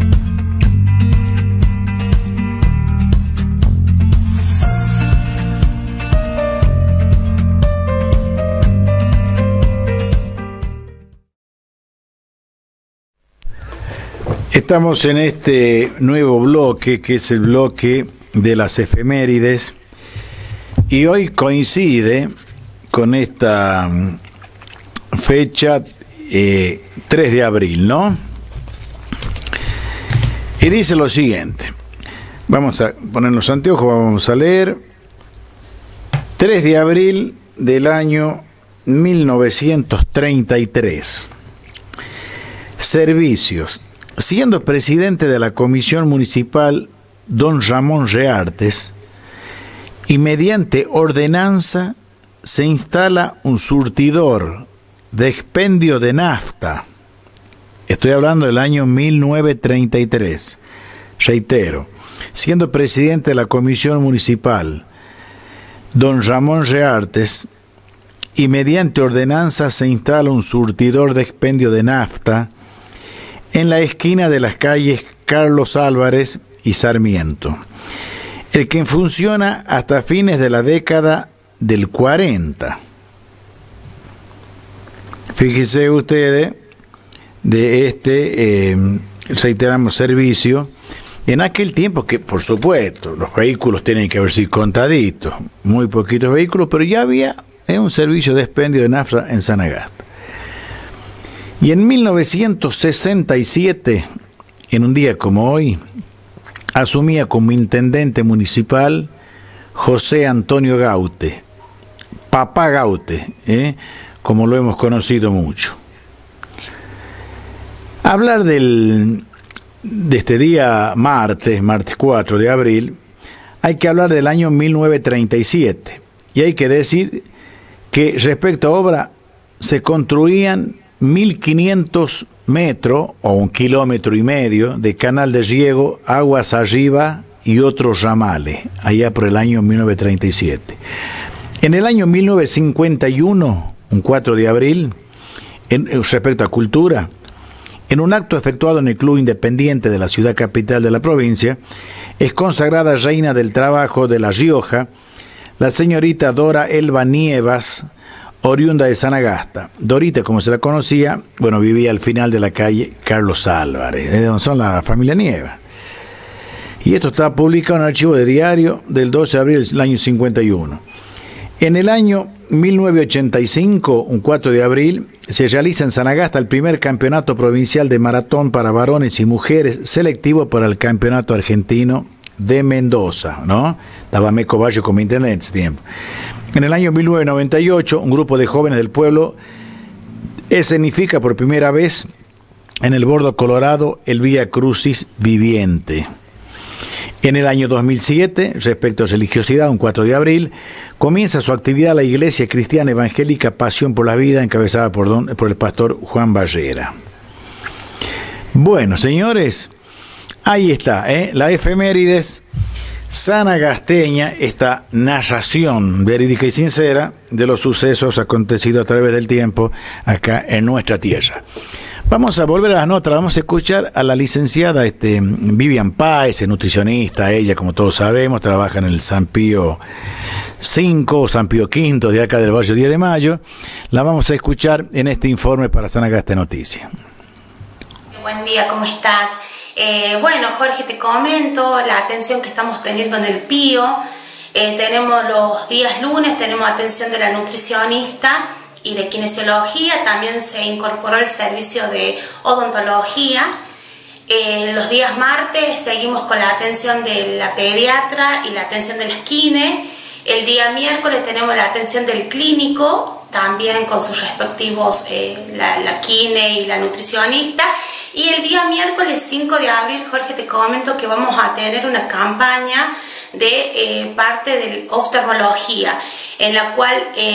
Estamos en este nuevo bloque, que es el bloque de las efemérides, y hoy coincide con esta fecha 3 de abril, ¿no? Y dice lo siguiente, vamos a poner los anteojos, vamos a leer. 3 de abril del año 1933. Servicios. Siendo presidente de la Comisión Municipal don Ramón Reartes, y mediante ordenanza se instala un surtidor de expendio de nafta. Estoy hablando del año 1933. Reitero, siendo presidente de la Comisión Municipal don Ramón Reartes, y mediante ordenanza se instala un surtidor de expendio de nafta en la esquina de las calles Carlos Álvarez y Sarmiento, el que funciona hasta fines de la década del 40. Fíjense ustedes de este, reiteramos, servicio, en aquel tiempo que, por supuesto, los vehículos tienen que haber sido contaditos, muy poquitos vehículos, pero ya había un servicio de expendio de nafta en Sanagasta. Y en 1967, en un día como hoy, asumía como intendente municipal José Antonio Gaute, Papá Gaute, como lo hemos conocido mucho. Hablar de este día martes 4 de abril, hay que hablar del año 1937. Y hay que decir que respecto a obra se construían 1.500 metros o 1,5 kilómetros de canal de riego, aguas arriba y otros ramales, allá por el año 1937. En el año 1951, un 4 de abril, respecto a cultura, En un acto efectuado en el Club Independiente de la ciudad capital de la provincia, es consagrada reina del trabajo de La Rioja, la señorita Dora Elba Nievas, oriunda de Sanagasta. Dorita, como se la conocía, bueno, vivía al final de la calle Carlos Álvarez, de donde son la familia Nievas. Y esto está publicado en el archivo de diario del 12 de abril del año 51. En el año 1985, un 4 de abril, se realiza en Sanagasta el primer campeonato provincial de maratón para varones y mujeres selectivo para el campeonato argentino de Mendoza, ¿no? Estaba Meco Bayo como intendente en ese tiempo. En el año 1998, un grupo de jóvenes del pueblo escenifica por primera vez en el Bordo Colorado el Vía Crucis viviente. En el año 2007, respecto a religiosidad, un 4 de abril, comienza su actividad la Iglesia Cristiana Evangélica Pasión por la Vida, encabezada por el pastor Juan Barrera. Bueno, señores, ahí está, la efemérides sanagasteña, esta narración verídica y sincera de los sucesos acontecidos a través del tiempo acá en nuestra tierra. Vamos a volver a las notas, vamos a escuchar a la licenciada Vivian Páez, nutricionista, ella como todos sabemos, trabaja en el San Pío 5, San Pío V de acá del barrio 10 de Mayo. La vamos a escuchar en este informe para Sanagaste Noticias. Buen día, ¿cómo estás? Bueno, Jorge, te comento la atención que estamos teniendo en el Pío. Tenemos los días lunes, tenemos atención de la nutricionista y de kinesiología. También se incorporó el servicio de odontología. Los días martes seguimos con la atención de la pediatra y la atención de la kine. El día miércoles tenemos la atención del clínico, también con sus respectivos, la kine y la nutricionista. Y el día miércoles 5 de abril, Jorge, te comento que vamos a tener una campaña de parte de oftalmología, en la cual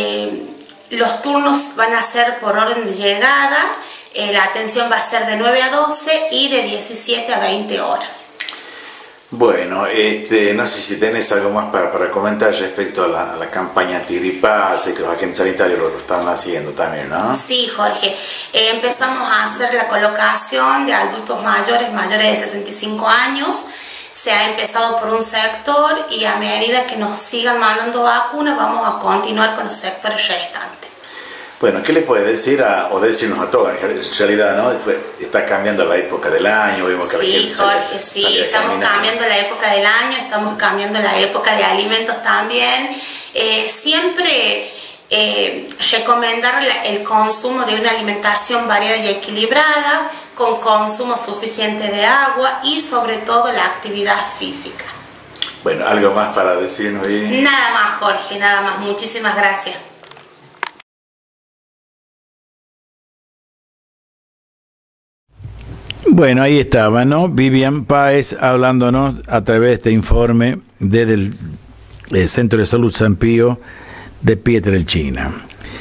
los turnos van a ser por orden de llegada. La atención va a ser de 9 a 12 y de 17 a 20 horas. Bueno, no sé si tenés algo más para comentar respecto a la campaña antigripal. Sé que los agentes sanitarios lo están haciendo también, ¿no? Sí, Jorge. Empezamos a hacer la colocación de adultos mayores de 65 años. Se ha empezado por un sector y a medida que nos sigan mandando vacunas vamos a continuar con los sectores restantes. Bueno, ¿qué les puede decir o decirnos a todos? En realidad, ¿no? Está cambiando la época del año, vemos que sí, Jorge, sí, estamos cambiando la época del año, estamos cambiando la época de alimentos también. Siempre recomendar el consumo de una alimentación variada y equilibrada, con consumo suficiente de agua y sobre todo la actividad física. Bueno, ¿algo más para decirnos ahí? Nada más, Jorge, nada más. Muchísimas gracias. Bueno, ahí estaba, ¿no? Vivian Páez hablándonos a través de este informe desde el Centro de Salud San Pío de Pietrelcina.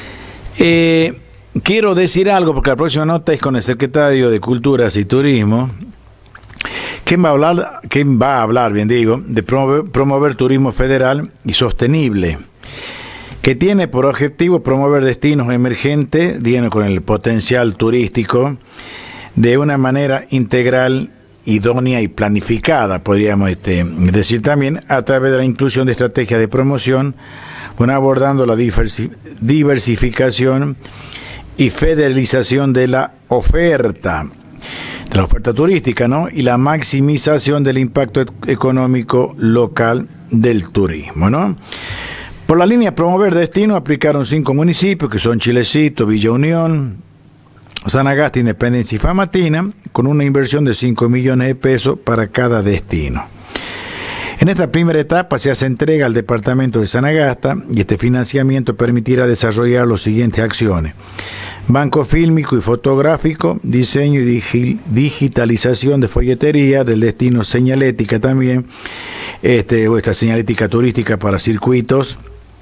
Quiero decir algo, porque la próxima nota es con el secretario de Culturas y Turismo, ¿quién va a hablar, bien digo, de promover turismo federal y sostenible, que tiene por objetivo promover destinos emergentes, con el potencial turístico, de una manera integral, idónea y planificada, podríamos decir también, a través de la inclusión de estrategias de promoción, abordando la diversificación y federalización de la oferta turística, ¿no? Y la maximización del impacto económico local del turismo, ¿no? Por la línea promover destino aplicaron 5 municipios, que son Chilecito, Villa Unión, Sanagaste, Independencia y Famatina, con una inversión de 5 millones de pesos para cada destino. En esta primera etapa se hace entrega al departamento de Sanagasta y este financiamiento permitirá desarrollar las siguientes acciones: banco fílmico y fotográfico, diseño y digitalización de folletería del destino, señalética también, esta señalética turística para circuitos,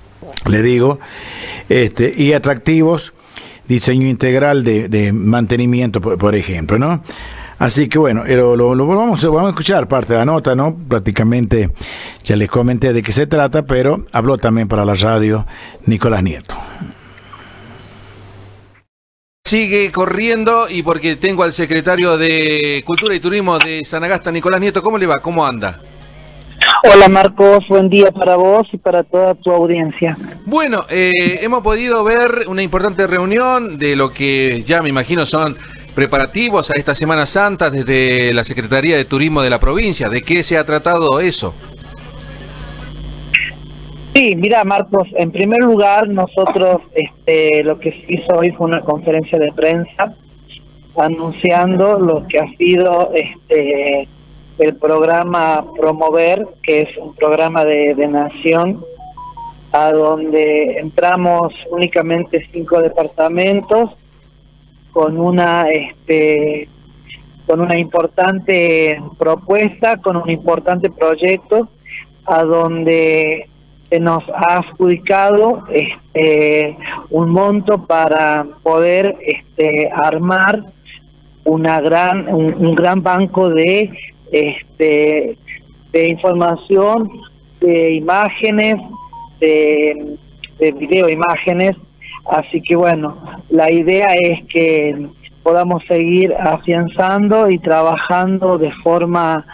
y atractivos, diseño integral de mantenimiento, por ejemplo, ¿no? Así que bueno, vamos a escuchar parte de la nota, ¿no? Prácticamente ya les comenté de qué se trata, pero habló también para la radio Nicolás Nieto. Sigue corriendo y porque tengo al secretario de Cultura y Turismo de Sanagasta, Nicolás Nieto. ¿Cómo le va? ¿Cómo anda? Hola Marcos, buen día para vos y para toda tu audiencia. Bueno, hemos podido ver una importante reunión de lo que ya me imagino son preparativos a esta Semana Santa desde la Secretaría de Turismo de la provincia. ¿De qué se ha tratado eso? Sí, mira Marcos, en primer lugar nosotros lo que se hizo hoy fue una conferencia de prensa anunciando lo que ha sido el programa Promover, que es un programa de nación a donde entramos únicamente 5 departamentos con una importante propuesta, con un importante proyecto a donde se nos ha adjudicado un monto para poder armar un gran banco de información, de imágenes, de videoimágenes. Así que bueno, la idea es que podamos seguir afianzando y trabajando de forma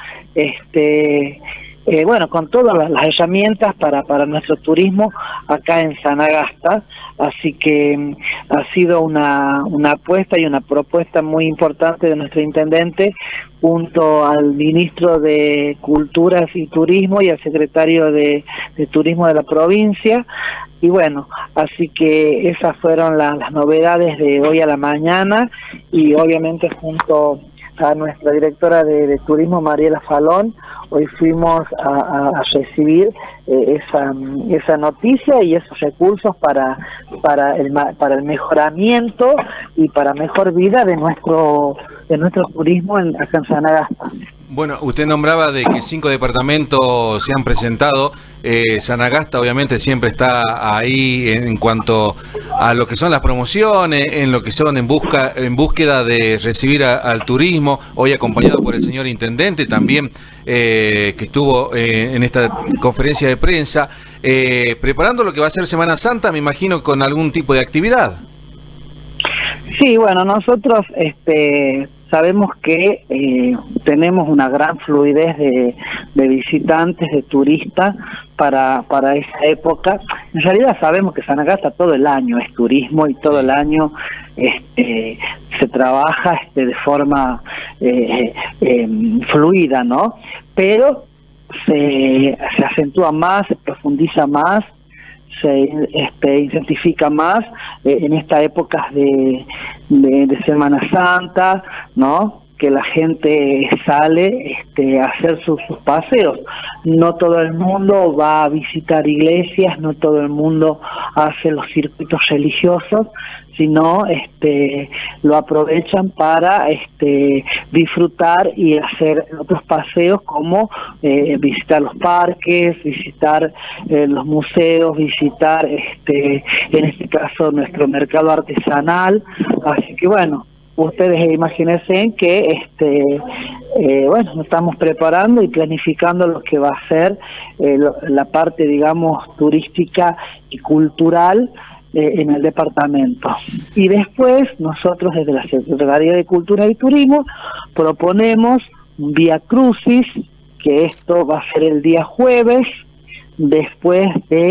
con todas las herramientas para nuestro turismo acá en Sanagasta. Así que ha sido una apuesta y una propuesta muy importante de nuestro intendente junto al ministro de Culturas y Turismo y al secretario de Turismo de la provincia. Y bueno, así que esas fueron las novedades de hoy a la mañana, y obviamente junto a nuestra directora de Turismo, Mariela Falón, hoy fuimos a recibir esa noticia y esos recursos para el mejoramiento y para mejor vida de nuestro turismo acá en Sanagasta. Bueno, usted nombraba de que 5 departamentos se han presentado. Sanagasta obviamente siempre está ahí en cuanto a lo que son las promociones, en lo que son en búsqueda de recibir al turismo. Hoy acompañado por el señor intendente también, que estuvo en esta conferencia de prensa, preparando lo que va a ser Semana Santa, me imagino, con algún tipo de actividad. Sí, bueno, nosotros sabemos que tenemos una gran fluidez de visitantes, de turistas para esa época. En realidad sabemos que Sanagasta todo el año es turismo y todo el año se trabaja de forma fluida, ¿no? Pero se acentúa más, se profundiza más, se intensifica más en esta época de Semana Santa, ¿no? Que la gente sale a hacer sus paseos. No todo el mundo va a visitar iglesias, no todo el mundo hace los circuitos religiosos, sino lo aprovechan para disfrutar y hacer otros paseos como visitar los parques, visitar los museos, visitar en este caso nuestro mercado artesanal. Así que bueno, ustedes imagínense que nos estamos preparando y planificando lo que va a ser la parte, digamos, turística y cultural en el departamento. Y después nosotros desde la Secretaría de Cultura y Turismo proponemos un Vía Crucis, que esto va a ser el día jueves, después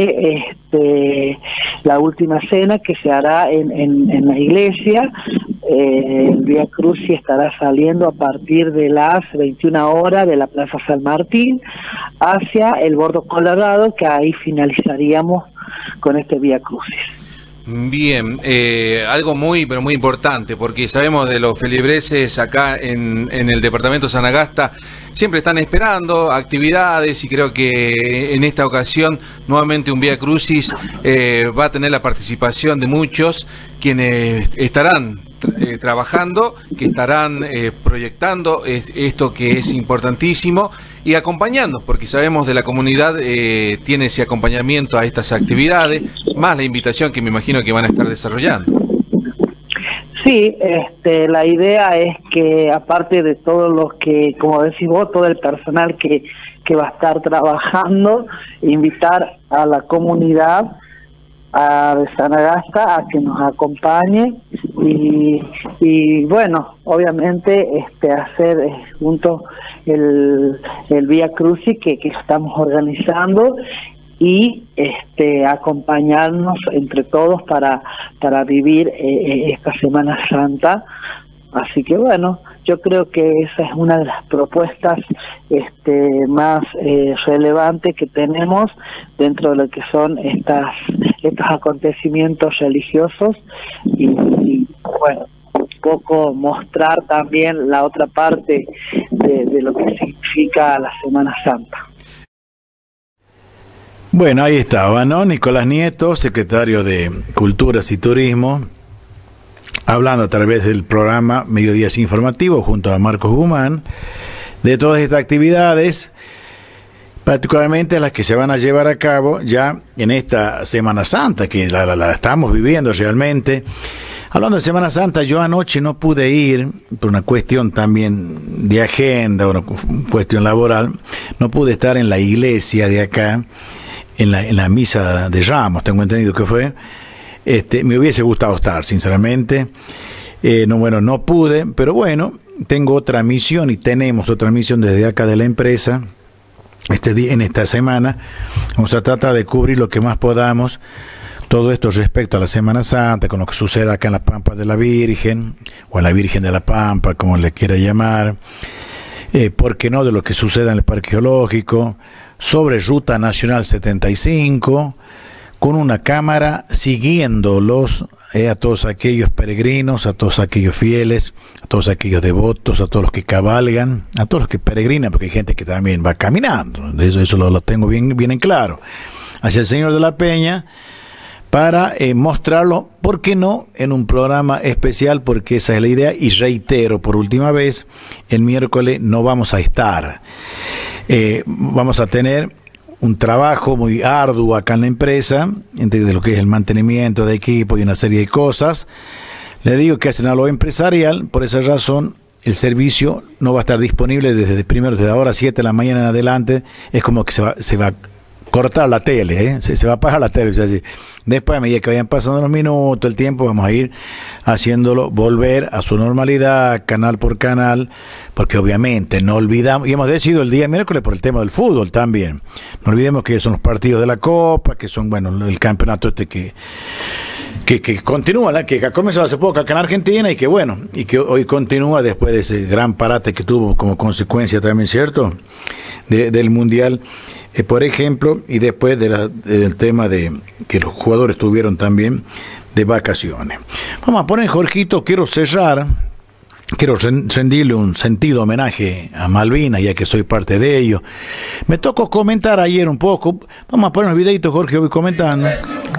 de la última cena que se hará en la iglesia. El Vía Crucis estará saliendo a partir de las 21 horas de la Plaza San Martín hacia el Bordo Colorado, que ahí finalizaríamos con este Vía Crucis. Bien, algo muy pero muy importante, porque sabemos de los feligreses acá en el departamento de Sanagasta, siempre están esperando actividades, y creo que en esta ocasión nuevamente un Vía Crucis va a tener la participación de muchos quienes estarán trabajando, que estarán proyectando esto que es importantísimo y acompañando, porque sabemos de la comunidad tiene ese acompañamiento a estas actividades, más la invitación que me imagino que van a estar desarrollando. Sí, la idea es que aparte de todos los que, como decís vos, todo el personal que va a estar trabajando, invitar a la comunidad de Sanagasta a que nos acompañe y bueno, obviamente hacer juntos el Vía Crucis que estamos organizando y acompañarnos entre todos para vivir esta Semana Santa. Así que bueno, yo creo que esa es una de las propuestas más relevantes que tenemos dentro de lo que son estos acontecimientos religiosos y bueno, un poco mostrar también la otra parte de lo que significa la Semana Santa. Bueno, ahí estaba, ¿no? Nicolás Nieto, secretario de Culturas y Turismo, hablando a través del programa Mediodías Informativos junto a Marcos Guzmán de todas estas actividades, particularmente las que se van a llevar a cabo ya en esta Semana Santa, que la estamos viviendo realmente. Hablando de Semana Santa, yo anoche no pude ir, por una cuestión también de agenda, una cuestión laboral, no pude estar en la iglesia de acá, en la misa de Ramos, tengo entendido que fue. Me hubiese gustado estar, sinceramente. No pude, pero bueno, tengo otra misión y tenemos otra misión desde acá de la empresa. En esta semana vamos a tratar de cubrir lo que más podamos, todo esto respecto a la Semana Santa, con lo que sucede acá en la Pampa de la Virgen, o en la Virgen de la Pampa, como le quiera llamar, ¿por qué no?, de lo que suceda en el Parque Geológico, sobre Ruta Nacional 75, con una cámara siguiéndolos a todos aquellos peregrinos, a todos aquellos fieles, a todos aquellos devotos, a todos los que cabalgan, a todos los que peregrinan, porque hay gente que también va caminando, eso lo tengo bien en claro, hacia el Señor de la Peña, para mostrarlo, ¿por qué no?, en un programa especial, porque esa es la idea. Y reitero por última vez, el miércoles no vamos a estar, vamos a tener un trabajo muy arduo acá en la empresa, entre lo que es el mantenimiento de equipo y una serie de cosas. Le digo que hacen a lo empresarial, por esa razón el servicio no va a estar disponible desde la hora 7 de la mañana en adelante. Es como que se va a cortar la tele, se va a apagar la tele. O sea, después, a medida que vayan pasando los minutos, el tiempo, vamos a ir haciéndolo volver a su normalidad, canal por canal, porque obviamente no olvidamos, y hemos decidido el día miércoles por el tema del fútbol también. No olvidemos que son los partidos de la Copa, que son, bueno, el campeonato que continúa, que ha comenzado hace poco acá en Argentina y que hoy continúa después de ese gran parate que tuvo como consecuencia también, ¿cierto?, del Mundial. Por ejemplo, y después del tema de que los jugadores tuvieron también de vacaciones. Vamos a poner, Jorgito, quiero rendirle un sentido homenaje a Malvinas, ya que soy parte de ello. Me tocó comentar ayer un poco, vamos a poner un videito, Jorge, voy comentando.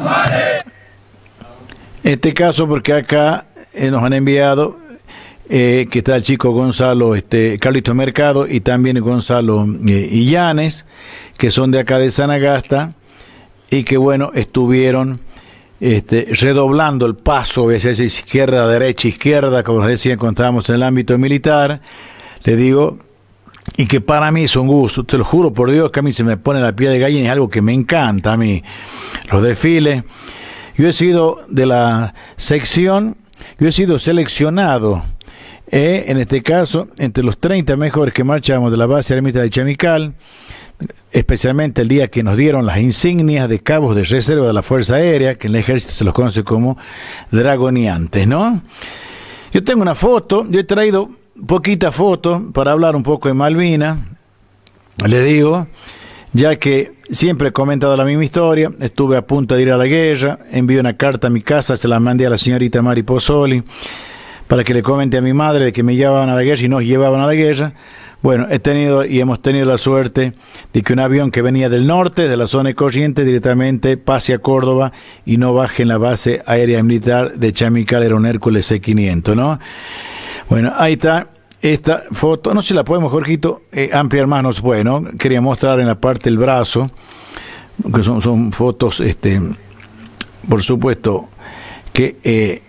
Este caso, porque acá nos han enviado que está el chico Gonzalo, Carlito Mercado, y también Gonzalo Illanes, que son de acá de Sanagasta, y que bueno, estuvieron redoblando el paso, hacia izquierda, derecha, izquierda, como les decía cuando estábamos en el ámbito militar, le digo, y que para mí es un gusto, te lo juro por Dios, que a mí se me pone la piel de gallina, es algo que me encanta a mí, los desfiles. Yo he sido de la sección, yo he sido seleccionado, en este caso, entre los 30 mejores que marchamos de la base ermita de Chamical, especialmente el día que nos dieron las insignias de cabos de reserva de la Fuerza Aérea, que en el ejército se los conoce como dragoniantes, ¿no? Yo tengo una foto, yo he traído poquita foto para hablar un poco de Malvinas, le digo, ya que siempre he comentado la misma historia. Estuve a punto de ir a la guerra, envié una carta a mi casa, se la mandé a la señorita Mari Pozzoli, para que le comente a mi madre de que me llevaban a la guerra y nos llevaban a la guerra. Bueno, hemos tenido la suerte de que un avión que venía del norte, de la zona de Corrientes, directamente pase a Córdoba y no baje en la base aérea militar de Chamical, era un Hércules C-500, ¿no? Bueno, ahí está esta foto, no sé si la podemos, Jorgito, ampliar más, no se puede, ¿no? Quería mostrar en la parte del brazo, que son fotos, por supuesto, que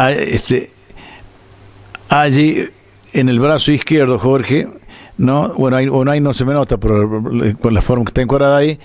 allí en el brazo izquierdo, Jorge, no, bueno, ahí no se me nota por la forma que está encuadrada ahí,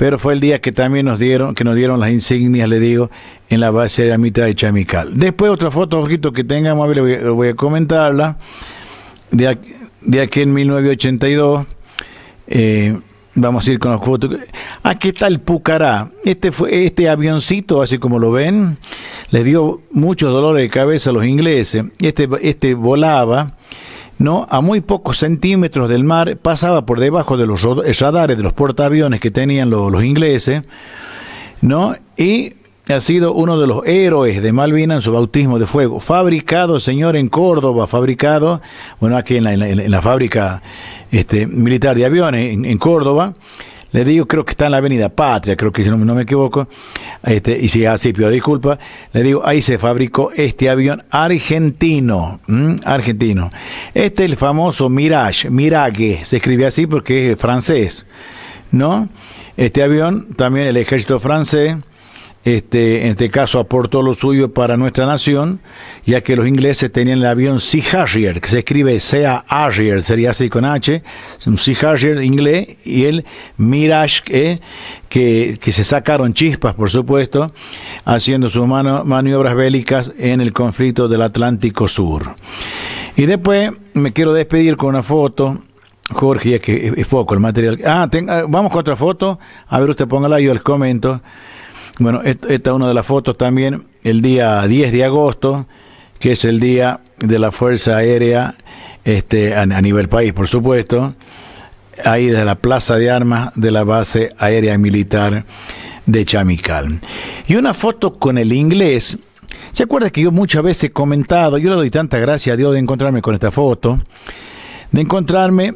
pero fue el día que también nos dieron las insignias, le digo, en la base aérea militar de Chamical. Después otra foto, ojito, que tengamos, a ver, voy a comentarla, de aquí en 1982, vamos a ir con las fotos. Aquí está el Pucará. Este avioncito, así como lo ven, le dio muchos dolores de cabeza a los ingleses. Este volaba, ¿no? A muy pocos centímetros del mar, pasaba por debajo de los radares de los portaaviones que tenían los ingleses, ¿no? Y ha sido uno de los héroes de Malvinas en su bautismo de fuego. Fabricado, señor, en Córdoba, bueno, aquí en la fábrica militar de aviones en Córdoba. Le digo, creo que está en la avenida Patria, creo que si no me equivoco, y si así pido disculpa, le digo, ahí se fabricó este avión argentino, argentino. Este es el famoso Mirage, se escribe así porque es francés, ¿no? Este avión, también el ejército francés, en este caso aportó lo suyo para nuestra nación, ya que los ingleses tenían el avión Sea Harrier, que se escribe Sea Harrier, sería así con H, un Sea Harrier inglés, y el Mirage, que se sacaron chispas, por supuesto, haciendo sus maniobras bélicas en el conflicto del Atlántico Sur. Y después me quiero despedir con una foto, Jorge, ya que es poco el material. Vamos con otra foto, a ver, usted póngala, yo les comento. Bueno, esta es una de las fotos también, el día 10 de agosto, que es el día de la Fuerza Aérea a nivel país, por supuesto, ahí de la Plaza de Armas de la Base Aérea Militar de Chamical. Y una foto con el inglés. ¿Se acuerda que yo muchas veces he comentado, yo le doy tanta gracia a Dios de encontrarme con esta foto, de encontrarme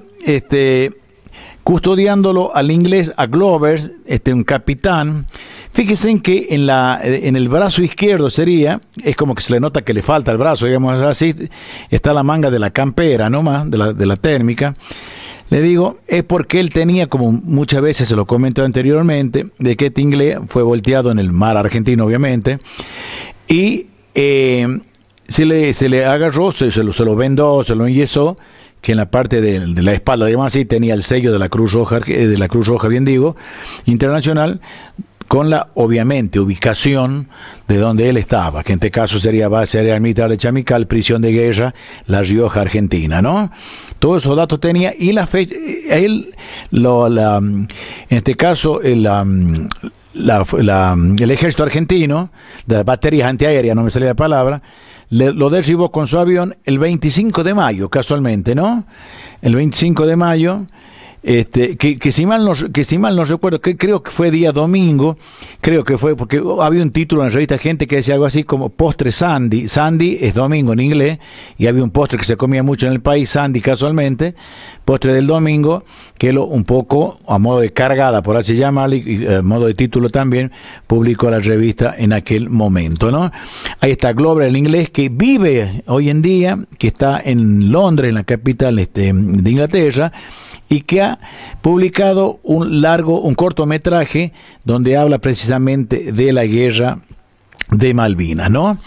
custodiándolo al inglés, a Glover, un capitán? Fíjense en que en el brazo izquierdo es como que se le nota que le falta el brazo, digamos así, está la manga de la campera nomás, de la térmica. Le digo, es porque él tenía, como muchas veces se lo comento anteriormente, de que este inglés fue volteado en el mar argentino, obviamente, y se le agarró, se lo vendó, se lo enyesó, que en la parte de la espalda, digamos así, tenía el sello de la Cruz Roja, bien digo, internacional, con la, obviamente, ubicación de donde él estaba, que en este caso sería Base Aérea Militar de Chamical, prisión de guerra, La Rioja, Argentina, ¿no? Todos esos datos tenía, y la fecha, en este caso, el ejército argentino, de las baterías antiaéreas, no me salía la palabra, lo derribó con su avión el 25 de mayo, casualmente, ¿no? El 25 de mayo, que si mal no recuerdo, que creo que fue día domingo, creo que fue, porque había un título en la revista Gente que decía algo así como postre Sandy. Sandy es domingo en inglés, y había un postre que se comía mucho en el país, Sandy casualmente, postre del domingo, que un poco a modo de cargada, por así llamarlo, y a modo de título también, publicó la revista en aquel momento, ¿no? Ahí está Glover, el inglés, que vive hoy en día, que está en Londres, en la capital de Inglaterra, y que ha publicado un cortometraje donde habla precisamente de la guerra de Malvinas, ¿no?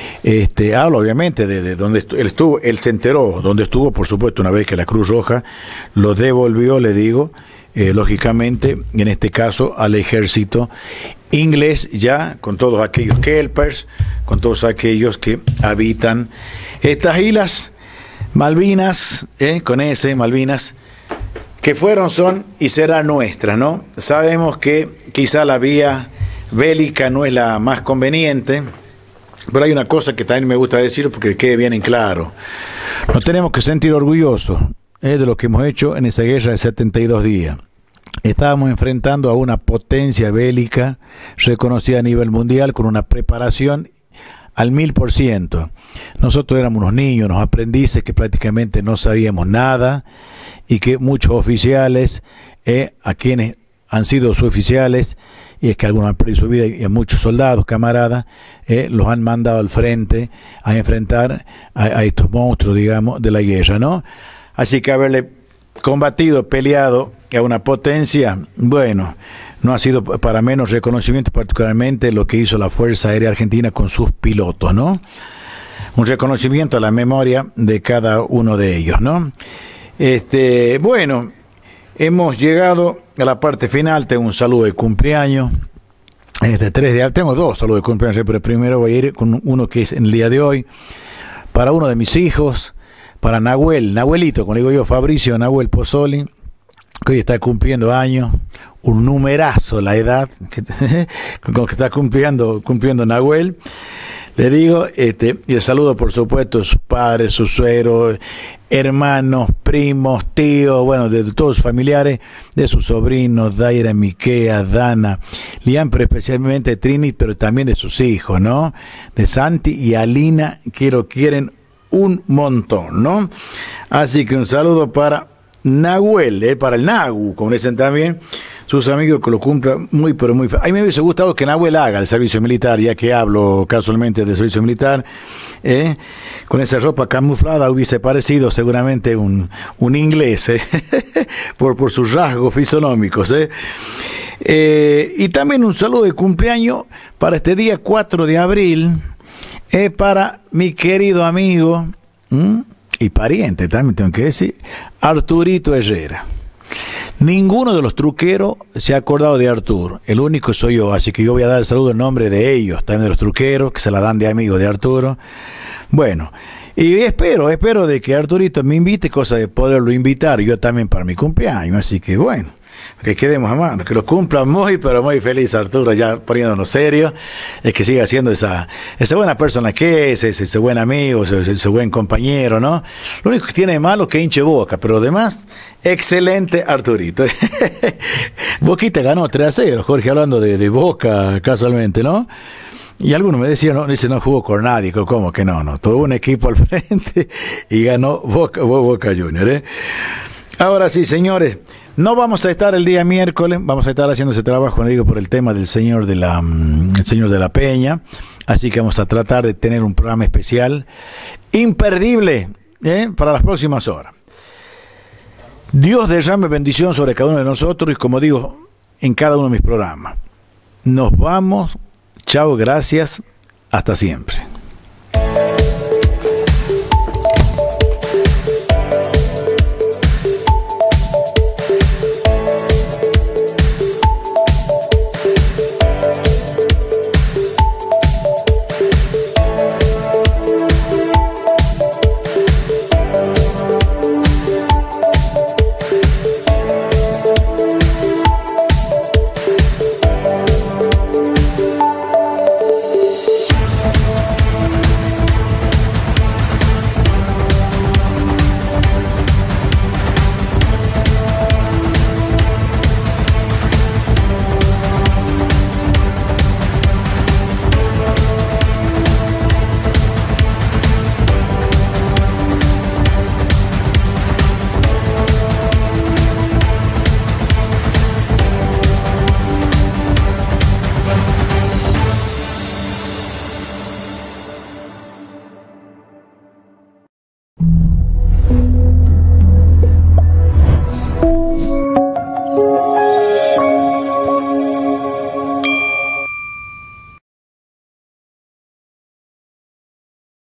Habla obviamente de donde él se enteró, donde estuvo, por supuesto, una vez que la Cruz Roja lo devolvió, le digo, lógicamente, en este caso, al ejército inglés, ya con todos aquellos kelpers, con todos aquellos que habitan estas islas Malvinas, con ese Malvinas, que fueron, son y será nuestra, ¿no? Sabemos que quizá la vía bélica no es la más conveniente, pero hay una cosa que también me gusta decir porque quede bien en claro. Nos tenemos que sentir orgullosos de lo que hemos hecho en esa guerra de 72 días. Estábamos enfrentando a una potencia bélica reconocida a nivel mundial con una preparación al 1000%. Nosotros éramos unos niños, unos aprendices que prácticamente no sabíamos nada, y que muchos oficiales, a quienes han sido suboficiales, y es que algunos han perdido su vida, y a muchos soldados, camaradas, los han mandado al frente a enfrentar a estos monstruos, digamos, de la guerra, ¿no? Así que haberle combatido, peleado a una potencia, bueno, no ha sido para menos reconocimiento, particularmente lo que hizo la Fuerza Aérea Argentina con sus pilotos, ¿no? Un reconocimiento a la memoria de cada uno de ellos, ¿no? Bueno, hemos llegado a la parte final, tengo un saludo de cumpleaños. Este 3 de abril, tengo dos saludos de cumpleaños, pero primero voy a ir con uno que es en el día de hoy, para uno de mis hijos, para Nahuelito, como digo yo, Fabricio Nahuel Pozzoli, que hoy está cumpliendo años, un numerazo la edad, con que está cumpliendo Nahuel. Le digo, y el saludo por supuesto a sus padres, sus suegros, hermanos, primos, tíos, bueno, de todos sus familiares, de sus sobrinos, Daira, Miquea, Dana, Lian, pero especialmente Trini, pero también de sus hijos, ¿no? De Santi y Alina, que lo quieren un montón, ¿no? Así que un saludo para Nahuel, para el Nagu, como dicen también, sus amigos que lo cumplan muy, pero muy... A mí me hubiese gustado que Nahuel haga el servicio militar, ya que hablo casualmente del servicio militar, con esa ropa camuflada hubiese parecido seguramente un inglés, por sus rasgos fisonómicos, y también un saludo de cumpleaños para este día 4 de abril, para mi querido amigo, y pariente también tengo que decir, Arturito Herrera. Ninguno de los truqueros se ha acordado de Arturo, el único soy yo, así que yo voy a dar el saludo en nombre de ellos, también de los truqueros, que se la dan de amigo de Arturo. Bueno, y espero de que Arturito me invite, cosa de poderlo invitar yo también para mi cumpleaños, así que bueno, que quedemos a mano, que lo cumpla muy, pero muy feliz Arturo, ya poniéndonos serio, es que siga siendo esa buena persona que es, ese buen amigo, ese buen compañero, ¿no? Lo único que tiene de malo es que hinche boca, pero lo demás, excelente Arturito. Boquita ganó 3-0, Jorge, hablando de Boca casualmente, ¿no? Y algunos me decían, no jugó con nadie, ¿cómo que no? Todo un equipo al frente y ganó Boca Juniors, Ahora sí, señores, no vamos a estar el día miércoles, vamos a estar haciendo ese trabajo, digo, por el tema del señor de la Peña, así que vamos a tratar de tener un programa especial, imperdible, para las próximas horas. Dios derrame bendición sobre cada uno de nosotros y como digo, en cada uno de mis programas. Nos vamos, chao, gracias, hasta siempre.